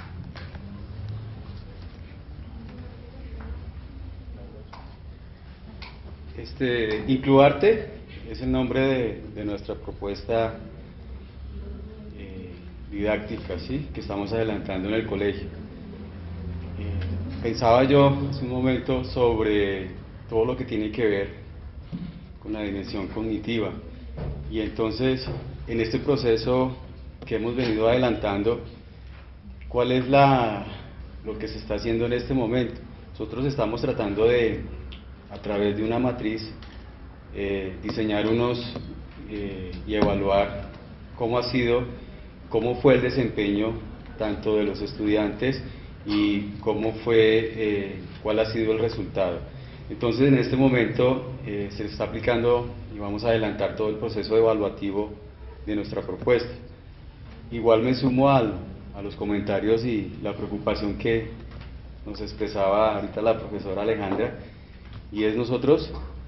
Incluarte es el nombre de nuestra propuesta didáctica, ¿sí?, que estamos adelantando en el colegio. Pensaba yo hace un momento sobre todo lo que tiene que ver con la dimensión cognitiva, y entonces en este proceso que hemos venido adelantando, ¿cuál es lo que se está haciendo en este momento? Nosotros estamos tratando de, a través de una matriz, diseñar y evaluar cómo fue el desempeño tanto de los estudiantes y cuál ha sido el resultado. Entonces en este momento se está aplicando y vamos a adelantar todo el proceso evaluativo de nuestra propuesta. Igual me sumo a los comentarios y la preocupación que nos expresaba ahorita la profesora Alejandra, y es nosotros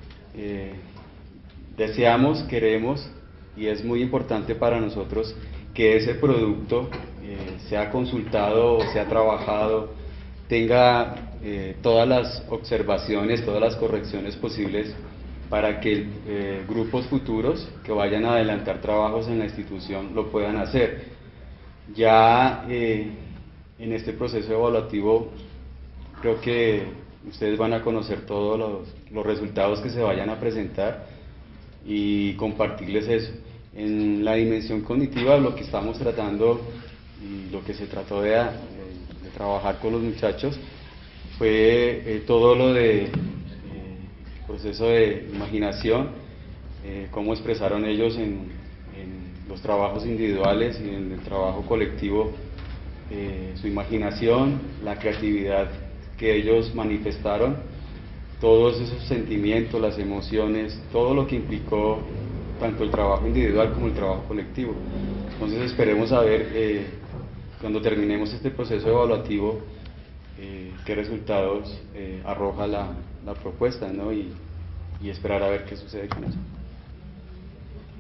deseamos, queremos, y es muy importante para nosotros que ese producto sea consultado o sea trabajado, tenga todas las observaciones, todas las correcciones posibles para que grupos futuros que vayan a adelantar trabajos en la institución lo puedan hacer. Ya en este proceso evaluativo creo que ustedes van a conocer todos los resultados que se vayan a presentar y compartirles eso. En la dimensión cognitiva lo que estamos tratando y lo que se trató de trabajar con los muchachos fue todo lo de proceso de imaginación, cómo expresaron ellos en los trabajos individuales y en el trabajo colectivo su imaginación, la creatividad que ellos manifestaron, todos esos sentimientos, las emociones, todo lo que implicó tanto el trabajo individual como el trabajo colectivo. Entonces esperemos a ver cuando terminemos este proceso evaluativo qué resultados arroja la propuesta, ¿no? y esperar a ver qué sucede con eso.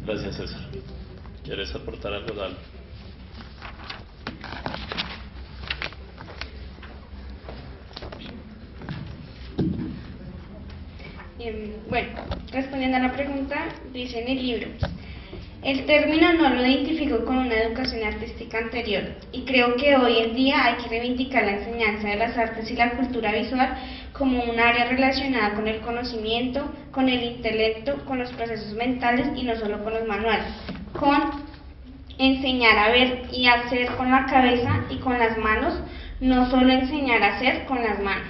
Gracias, César. ¿Quieres aportar algo, Dale? Bueno, respondiendo a la pregunta, dice en el libro: el término no lo identifico con una educación artística anterior y creo que hoy en día hay que reivindicar la enseñanza de las artes y la cultura visual como un área relacionada con el conocimiento, con el intelecto, con los procesos mentales y no solo con los manuales, con enseñar a ver y hacer con la cabeza y con las manos, no solo enseñar a hacer con las manos.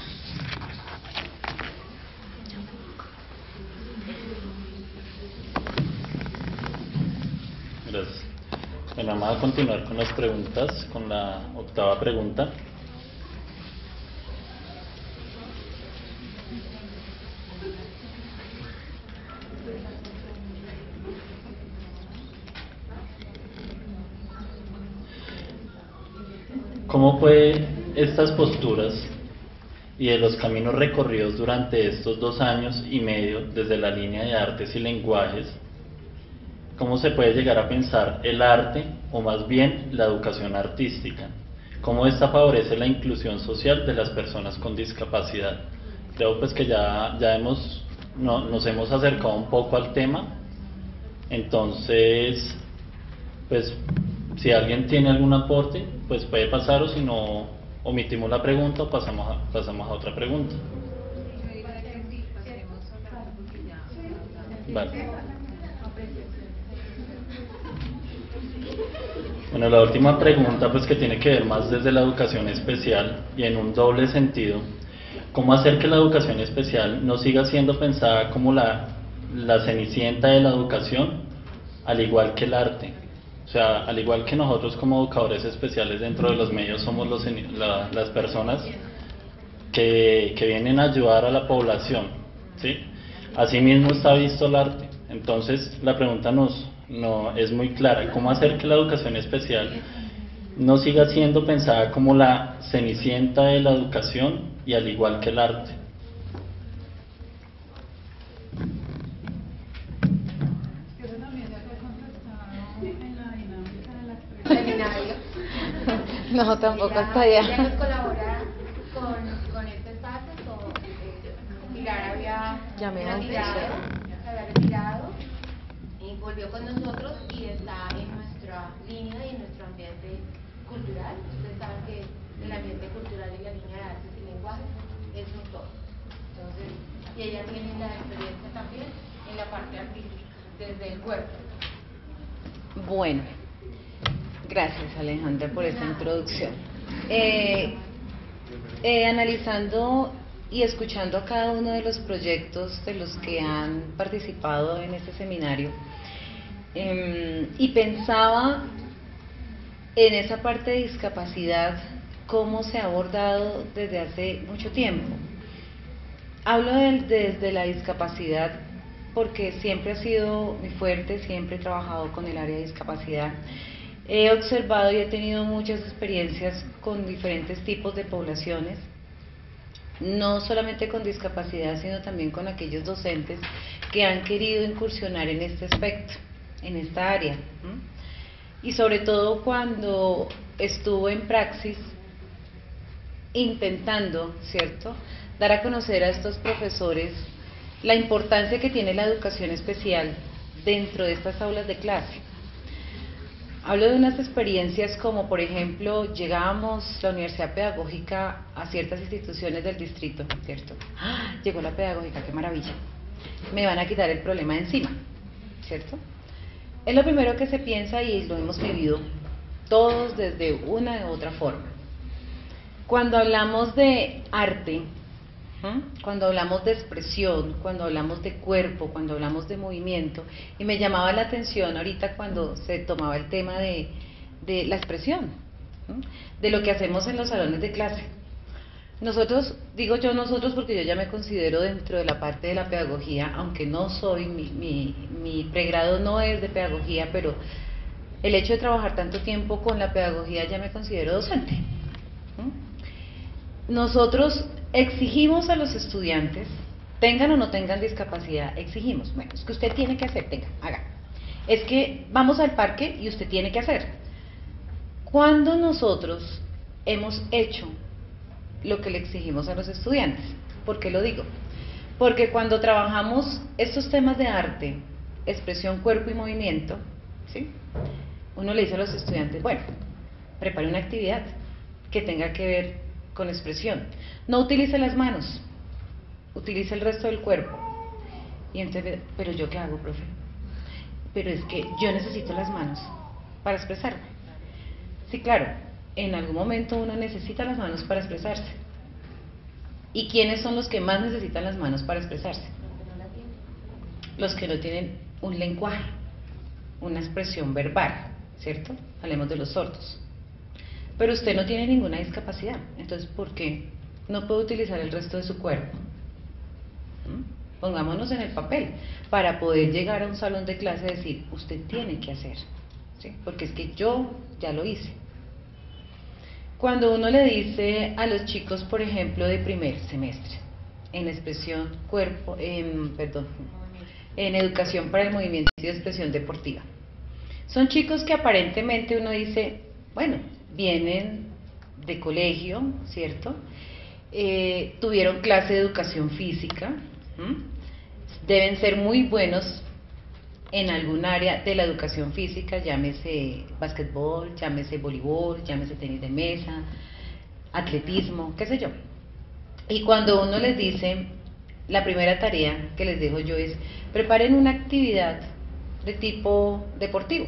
Gracias. Bueno, vamos a continuar con las preguntas, con la octava pregunta. ¿Cómo fue estas posturas y de los caminos recorridos durante estos 2 años y medio desde la línea de artes y lenguajes? ¿Cómo se puede llegar a pensar el arte, o más bien la educación artística? ¿Cómo esta favorece la inclusión social de las personas con discapacidad? Creo pues que ya nos hemos acercado un poco al tema. Entonces, pues si alguien tiene algún aporte, pues puede pasar, o si no, omitimos la pregunta o pasamos a otra pregunta. Vale. Bueno, la última pregunta, pues que tiene que ver más desde la educación especial y en un doble sentido: ¿cómo hacer que la educación especial no siga siendo pensada como la cenicienta de la educación, al igual que el arte? O sea, al igual que nosotros como educadores especiales dentro de los medios somos las personas que vienen a ayudar a la población, ¿sí? Asimismo está visto el arte. Entonces la pregunta no es muy clara: ¿cómo hacer que la educación especial no siga siendo pensada como la cenicienta de la educación y al igual que el arte? No, tampoco hasta allá. ¿Ya nos colabora con este espacio? Pilar había retirado y volvió con nosotros y está en nuestra línea y en nuestro ambiente cultural. Ustedes saben que el ambiente cultural y la línea de artes y lenguajes es un todo. Entonces, y ella tiene la experiencia también en la parte artística, desde el cuerpo. Bueno, gracias Alejandra por esta introducción. Analizando y escuchando a cada uno de los proyectos de los que han participado en este seminario, y pensaba en esa parte de discapacidad, cómo se ha abordado desde hace mucho tiempo. Hablo desde la discapacidad porque siempre ha sido muy fuerte, siempre he trabajado con el área de discapacidad. He observado y he tenido muchas experiencias con diferentes tipos de poblaciones, no solamente con discapacidad, sino también con aquellos docentes que han querido incursionar en este aspecto, en esta área. Y sobre todo cuando estuvo en praxis intentando, ¿cierto?, dar a conocer a estos profesores la importancia que tiene la educación especial dentro de estas aulas de clase. Hablo de unas experiencias como, por ejemplo, llegábamos la Universidad Pedagógica a ciertas instituciones del distrito, ¿cierto? ¡Ah! Llegó la pedagógica, qué maravilla. Me van a quitar el problema de encima, ¿cierto? Es lo primero que se piensa y lo hemos vivido todos desde una u otra forma. Cuando hablamos de arte, cuando hablamos de expresión, cuando hablamos de cuerpo, cuando hablamos de movimiento, y me llamaba la atención ahorita cuando se tomaba el tema de la expresión, de lo que hacemos en los salones de clase. Nosotros, digo yo nosotros porque yo ya me considero dentro de la parte de la pedagogía, aunque no soy, mi pregrado no es de pedagogía, pero el hecho de trabajar tanto tiempo con la pedagogía ya me considero docente. Nosotros exigimos a los estudiantes, tengan o no tengan discapacidad, exigimos, bueno, es que usted tiene que hacer, tenga, haga. Es que vamos al parque y usted tiene que hacer. ¿Cuándo nosotros hemos hecho lo que le exigimos a los estudiantes? ¿Por qué lo digo? Porque cuando trabajamos estos temas de arte, expresión, cuerpo y movimiento, ¿sí? Uno le dice a los estudiantes, bueno, prepare una actividad que tenga que ver con expresión. No utilice las manos, utilice el resto del cuerpo. Y entonces, ¿pero yo qué hago, profe? Pero es que yo necesito las manos para expresarme. Sí, claro, en algún momento uno necesita las manos para expresarse. ¿Y quiénes son los que más necesitan las manos para expresarse? Los que no tienen un lenguaje, una expresión verbal, ¿cierto? Hablemos de los sordos. Pero usted no tiene ninguna discapacidad, entonces ¿por qué no puede utilizar el resto de su cuerpo? Pongámonos en el papel, para poder llegar a un salón de clase y decir, usted tiene que hacer, ¿sí? Porque es que yo ya lo hice. Cuando uno le dice a los chicos, por ejemplo, de primer semestre, en expresión, cuerpo, en educación para el movimiento y expresión deportiva, son chicos que aparentemente uno dice, bueno, vienen de colegio, ¿cierto? Tuvieron clase de educación física, deben ser muy buenos en algún área de la educación física, llámese básquetbol, llámese voleibol, llámese tenis de mesa, atletismo, qué sé yo. Y cuando uno les dice, la primera tarea que les dejo yo es, preparen una actividad de tipo deportivo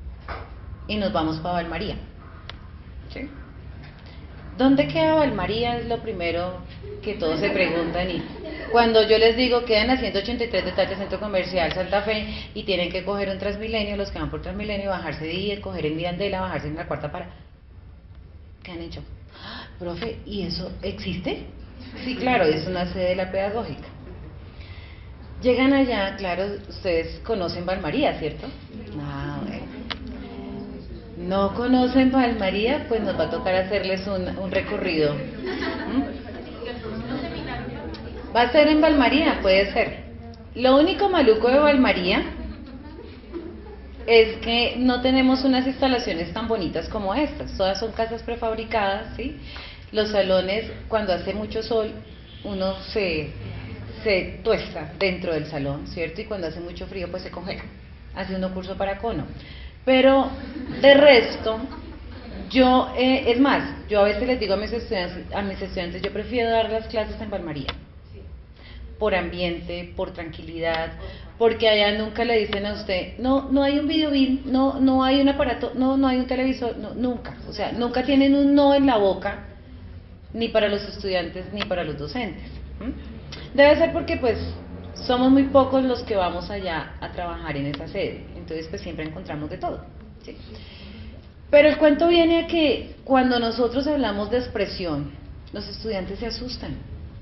y nos vamos para Valmaría, ¿sí? ¿Dónde queda Valmaría? Es lo primero que todos se preguntan. Y cuando yo les digo, quedan a 183 de Tacha, Centro Comercial Santa Fe, y tienen que coger un Transmilenio, los que van por Transmilenio, bajarse de ahí, coger en Mirandela, bajarse en la cuarta parada. ¿Qué han hecho? ¡Ah, profe, ¿y eso existe? Sí, claro, es una sede de la pedagógica. Llegan allá, claro, ustedes conocen Valmaría, ¿cierto? Ah, bueno. ¿No conocen Valmaría? Pues nos va a tocar hacerles un recorrido. ¿Va a ser en Valmaría? Puede ser. Lo único maluco de Valmaría es que no tenemos unas instalaciones tan bonitas como estas. Todas son casas prefabricadas, ¿sí? Los salones, cuando hace mucho sol, uno se tuesta dentro del salón, ¿cierto? Y cuando hace mucho frío, pues se congela. Hace uno curso para cono. Pero de resto, yo, es más, yo a veces les digo a mis estudiantes, yo prefiero dar las clases en Valmaría, por ambiente, por tranquilidad, porque allá nunca le dicen a usted, no hay un videobeam, no hay un aparato, no hay un televisor, no, nunca, o sea, nunca tienen un no en la boca, ni para los estudiantes ni para los docentes. Debe ser porque pues somos muy pocos los que vamos allá a trabajar en esa sede, entonces pues siempre encontramos de todo, ¿sí? Pero el cuento viene a que cuando nosotros hablamos de expresión, los estudiantes se asustan.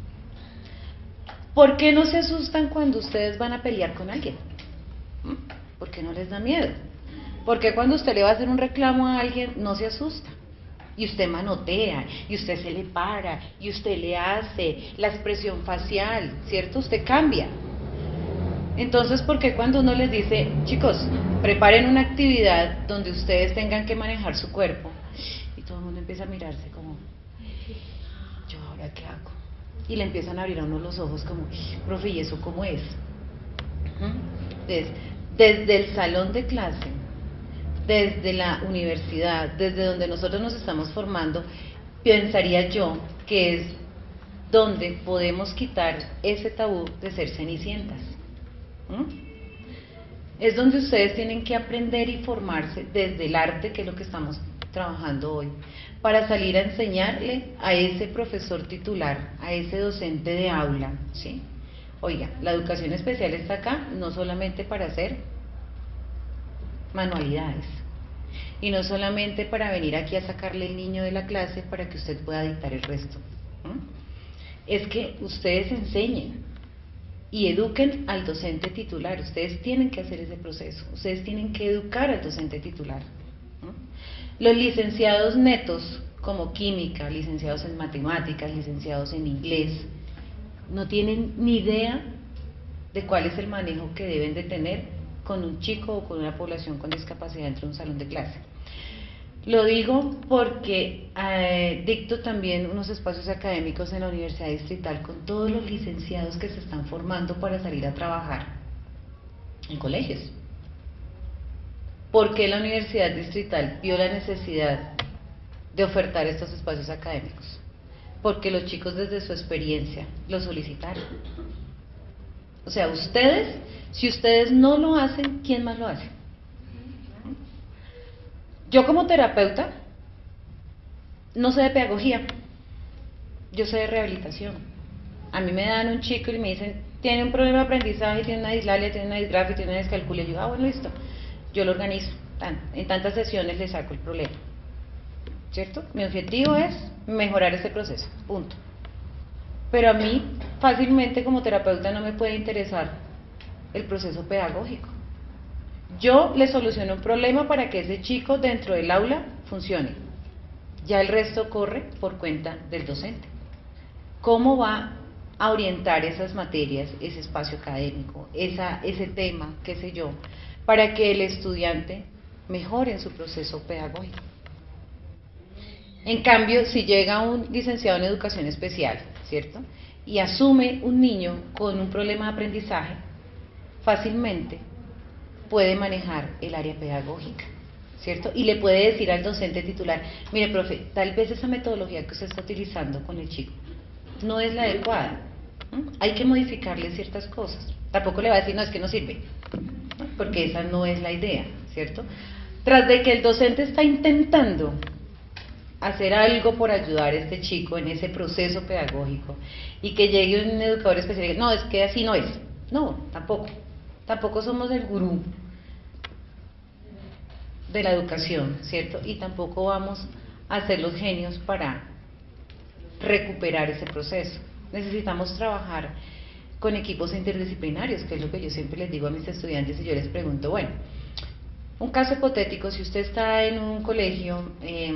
¿Por qué no se asustan cuando ustedes van a pelear con alguien? ¿Por qué no les da miedo? ¿Por qué cuando usted le va a hacer un reclamo a alguien no se asusta? Y usted manotea, y usted se le para, y usted le hace la expresión facial, ¿cierto? Usted cambia. Entonces, ¿por qué cuando uno les dice, chicos, preparen una actividad donde ustedes tengan que manejar su cuerpo? Y todo el mundo empieza a mirarse como, ¿yo ahora qué hago? Y le empiezan a abrir a uno los ojos como, profe, ¿y eso cómo es? Entonces, desde el salón de clase, desde la universidad, desde donde nosotros nos estamos formando, pensaría yo que es donde podemos quitar ese tabú de ser cenicientas. Es donde ustedes tienen que aprender y formarse desde el arte, que es lo que estamos trabajando hoy, para salir a enseñarle a ese profesor titular, a ese docente de aula, ¿sí? Oiga, la educación especial está acá no solamente para hacer manualidades, y no solamente para venir aquí a sacarle el niño de la clase para que usted pueda dictar el resto. Es que ustedes enseñen y eduquen al docente titular. Ustedes tienen que hacer ese proceso, ustedes tienen que educar al docente titular. Los licenciados netos, como química, licenciados en matemáticas, licenciados en inglés, no tienen ni idea de cuál es el manejo que deben de tener con un chico o con una población con discapacidad dentro de un salón de clase. Lo digo porque dicto también unos espacios académicos en la Universidad Distrital con todos los licenciados que se están formando para salir a trabajar en colegios. ¿Por qué la Universidad Distrital vio la necesidad de ofertar estos espacios académicos? Porque los chicos desde su experiencia lo solicitaron. O sea, ustedes, si ustedes no lo hacen, ¿quién más lo hace? Yo como terapeuta no sé de pedagogía, yo sé de rehabilitación. A mí me dan un chico y me dicen, tiene un problema de aprendizaje, tiene una dislalia, tiene una disgrafia, tiene una descalculia. Y yo, bueno, listo, yo lo organizo, en tantas sesiones le saco el problema, ¿cierto? Mi objetivo es mejorar ese proceso, punto. Pero a mí fácilmente como terapeuta no me puede interesar el proceso pedagógico. Yo le soluciono un problema para que ese chico dentro del aula funcione. Ya el resto corre por cuenta del docente. ¿Cómo va a orientar esas materias, ese espacio académico, ese tema, qué sé yo, para que el estudiante mejore en su proceso pedagógico? En cambio, si llega un licenciado en educación especial, ¿cierto?, y asume un niño con un problema de aprendizaje, fácilmente puede manejar el área pedagógica, ¿cierto? Y le puede decir al docente titular, mire, profe, tal vez esa metodología que usted está utilizando con el chico no es la adecuada, hay que modificarle ciertas cosas. Tampoco le va a decir, no, es que no sirve, porque esa no es la idea, ¿cierto? Tras de que el docente está intentando hacer algo por ayudar a este chico en ese proceso pedagógico y que llegue un educador especial y diga, no, es que así no es. No, tampoco somos el gurú de la educación, ¿cierto? Y tampoco vamos a ser los genios para recuperar ese proceso. Necesitamos trabajar con equipos interdisciplinarios, que es lo que yo siempre les digo a mis estudiantes, y yo les pregunto, bueno, un caso hipotético, si usted está en un colegio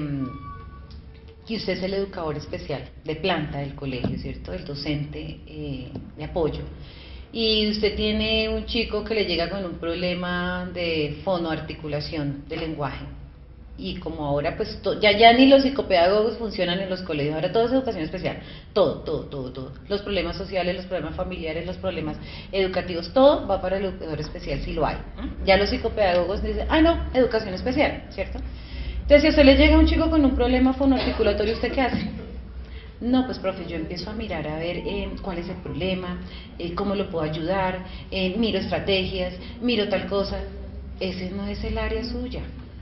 y usted es el educador especial de planta del colegio, ¿cierto?, el docente de apoyo, y usted tiene un chico que le llega con un problema de fonoarticulación del lenguaje, y como ahora pues ya ni los psicopedagogos funcionan en los colegios, ahora todo es educación especial, todo, los problemas sociales, los problemas familiares, los problemas educativos, todo va para el educador especial si lo hay. Ya los psicopedagogos dicen, no, educación especial, ¿cierto? Entonces si a usted le llega un chico con un problema fonoarticulatorio, ¿usted qué hace? No, pues profe, yo empiezo a mirar a ver cuál es el problema, cómo lo puedo ayudar, miro estrategias, miro tal cosa. Ese no es el área suya.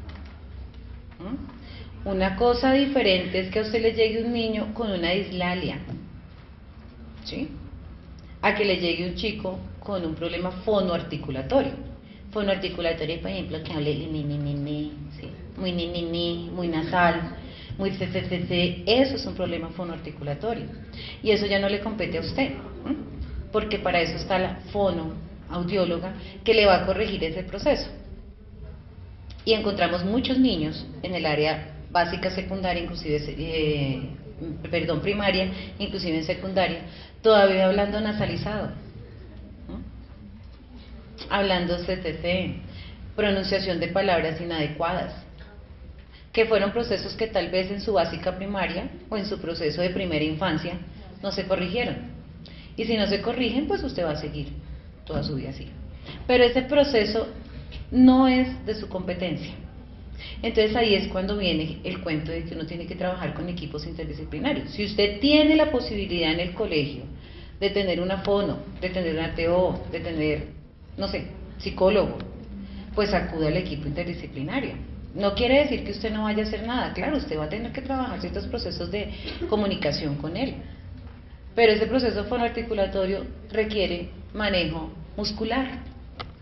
Una cosa diferente es que a usted le llegue un niño con una dislalia, ¿sí?, a que le llegue un chico con un problema fonoarticulatorio. Fonoarticulatorio, por ejemplo, que hable ¿sí?, muy muy nasal, muy ccc, eso es un problema fonoarticulatorio. Y eso ya no le compete a usted, porque para eso está la fonoaudióloga que le va a corregir ese proceso. Y encontramos muchos niños en el área básica, secundaria, inclusive, primaria, inclusive en secundaria, todavía hablando nasalizado, hablando CCC, pronunciación de palabras inadecuadas, que fueron procesos que tal vez en su básica primaria o en su proceso de primera infancia no se corrigieron. Y si no se corrigen, pues usted va a seguir toda su vida así. Pero ese proceso no es de su competencia. Entonces ahí es cuando viene el cuento de que uno tiene que trabajar con equipos interdisciplinarios. Si usted tiene la posibilidad en el colegio de tener una fono, de tener una TO, de tener, no sé, psicólogo, pues acuda al equipo interdisciplinario. No quiere decir que usted no vaya a hacer nada, claro, usted va a tener que trabajar ciertos procesos de comunicación con él, pero ese proceso fonoarticulatorio requiere manejo muscular.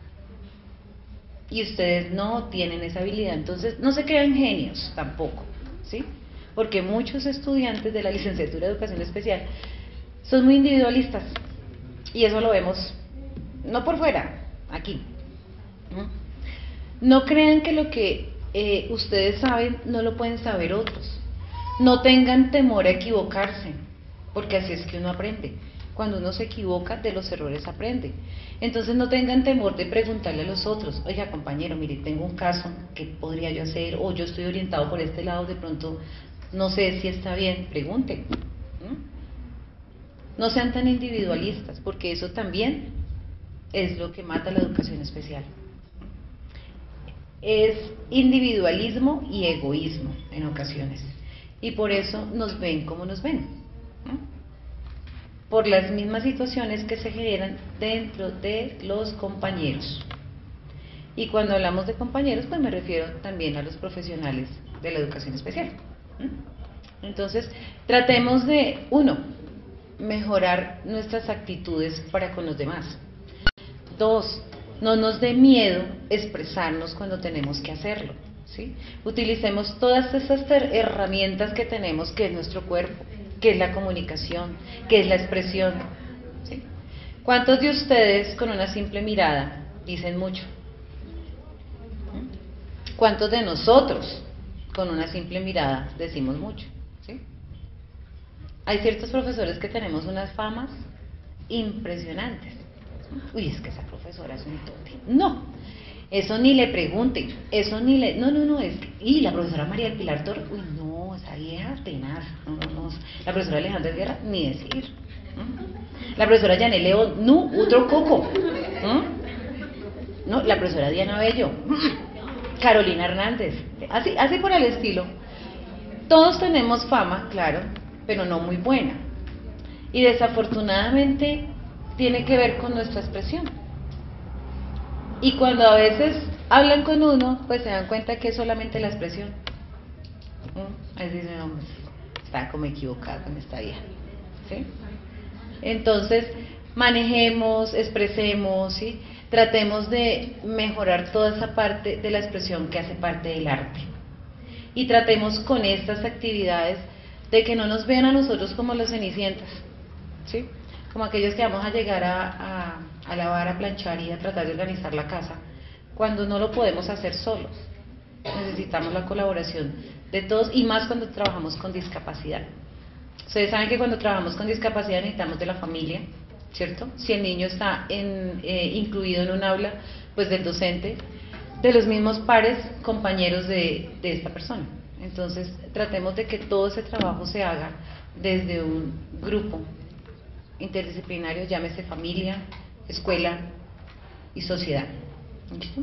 Y ustedes no tienen esa habilidad, entonces no se crean genios tampoco, ¿sí? Porque muchos estudiantes de la licenciatura de Educación Especial son muy individualistas, y eso lo vemos no por fuera, aquí. No crean que lo que ustedes saben no lo pueden saber otros. No tengan temor a equivocarse, porque así es que uno aprende. Cuando uno se equivoca, de los errores aprende. Entonces no tengan temor de preguntarle a los otros, oiga compañero, mire, tengo un caso, ¿qué podría yo hacer? O yo estoy orientado por este lado, de pronto no sé si está bien, pregunten. No sean tan individualistas, porque eso también es lo que mata la educación especial. Es individualismo y egoísmo en ocasiones, y por eso nos ven como nos ven, por las mismas situaciones que se generan dentro de los compañeros. Y cuando hablamos de compañeros, pues me refiero también a los profesionales de la educación especial. Entonces, tratemos de, uno, mejorar nuestras actitudes para con los demás. Dos, no nos dé miedo expresarnos cuando tenemos que hacerlo, ¿sí? Utilicemos todas esas herramientas que tenemos, que es nuestro cuerpo, que es la comunicación, que es la expresión, ¿sí? ¿Cuántos de ustedes con una simple mirada dicen mucho? ¿Cuántos de nosotros con una simple mirada decimos mucho? ¿Sí? Hay ciertos profesores que tenemos unas famas impresionantes. Uy, es que esa profesora es un tote. No, eso ni le pregunten, eso ni le... No, es que... Y la profesora María del Pilar Toro, uy, no, esa vieja tenaz. No. La profesora Alejandra Guerra, ni decir. La profesora Yanel León, no, otro coco. No, la profesora Diana Bello, Carolina Hernández, así por el estilo. Todos tenemos fama, claro, pero no muy buena. Y desafortunadamente tiene que ver con nuestra expresión. Y cuando a veces hablan con uno, pues se dan cuenta que es solamente la expresión. Ahí dicen, hombre, está como equivocado con esta vieja, ¿sí? Entonces, manejemos, expresemos, ¿sí? Tratemos de mejorar toda esa parte de la expresión que hace parte del arte. Y tratemos con estas actividades de que no nos vean a nosotros como los cenicientas, ¿sí? Como aquellos que vamos a llegar a lavar, a planchar y a tratar de organizar la casa, cuando no lo podemos hacer solos. Necesitamos la colaboración de todos, y más cuando trabajamos con discapacidad. Ustedes saben que cuando trabajamos con discapacidad necesitamos de la familia, ¿cierto? Si el niño está incluido en un aula, pues del docente, de los mismos pares, compañeros de esta persona. Entonces, tratemos de que todo ese trabajo se haga desde un grupo interdisciplinario, llámese familia, escuela y sociedad. ¿Listo?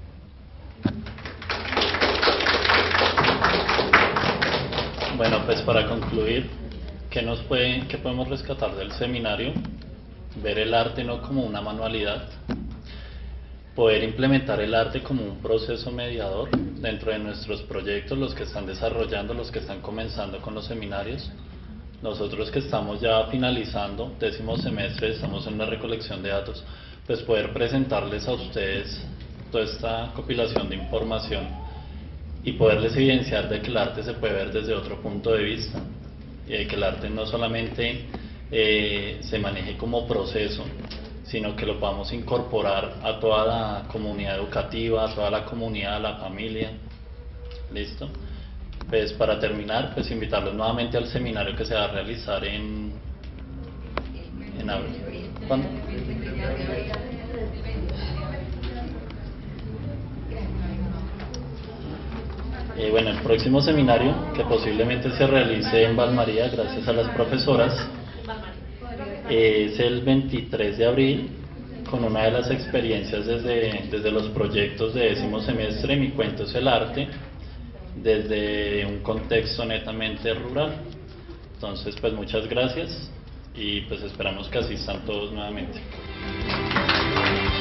Bueno, pues para concluir, ¿qué podemos rescatar del seminario? Ver el arte no como una manualidad, poder implementar el arte como un proceso mediador dentro de nuestros proyectos, los que están desarrollando, los que están comenzando con los seminarios. Nosotros que estamos ya finalizando, 10º semestre, estamos en una recolección de datos, pues poder presentarles a ustedes toda esta compilación de información y poderles evidenciar de que el arte se puede ver desde otro punto de vista, y de que el arte no solamente se maneje como proceso, sino que lo podamos incorporar a toda la comunidad educativa, a toda la comunidad, a la familia. ¿Listo? Pues para terminar, pues invitarlos nuevamente al seminario que se va a realizar en abril. ¿Cuándo? Bueno, el próximo seminario, que posiblemente se realice en Valmaría, gracias a las profesoras, es el 23 de abril, con una de las experiencias desde los proyectos de 10º semestre. Mi cuento es el arte, desde un contexto netamente rural. Entonces, pues muchas gracias y pues esperamos que asistan todos nuevamente.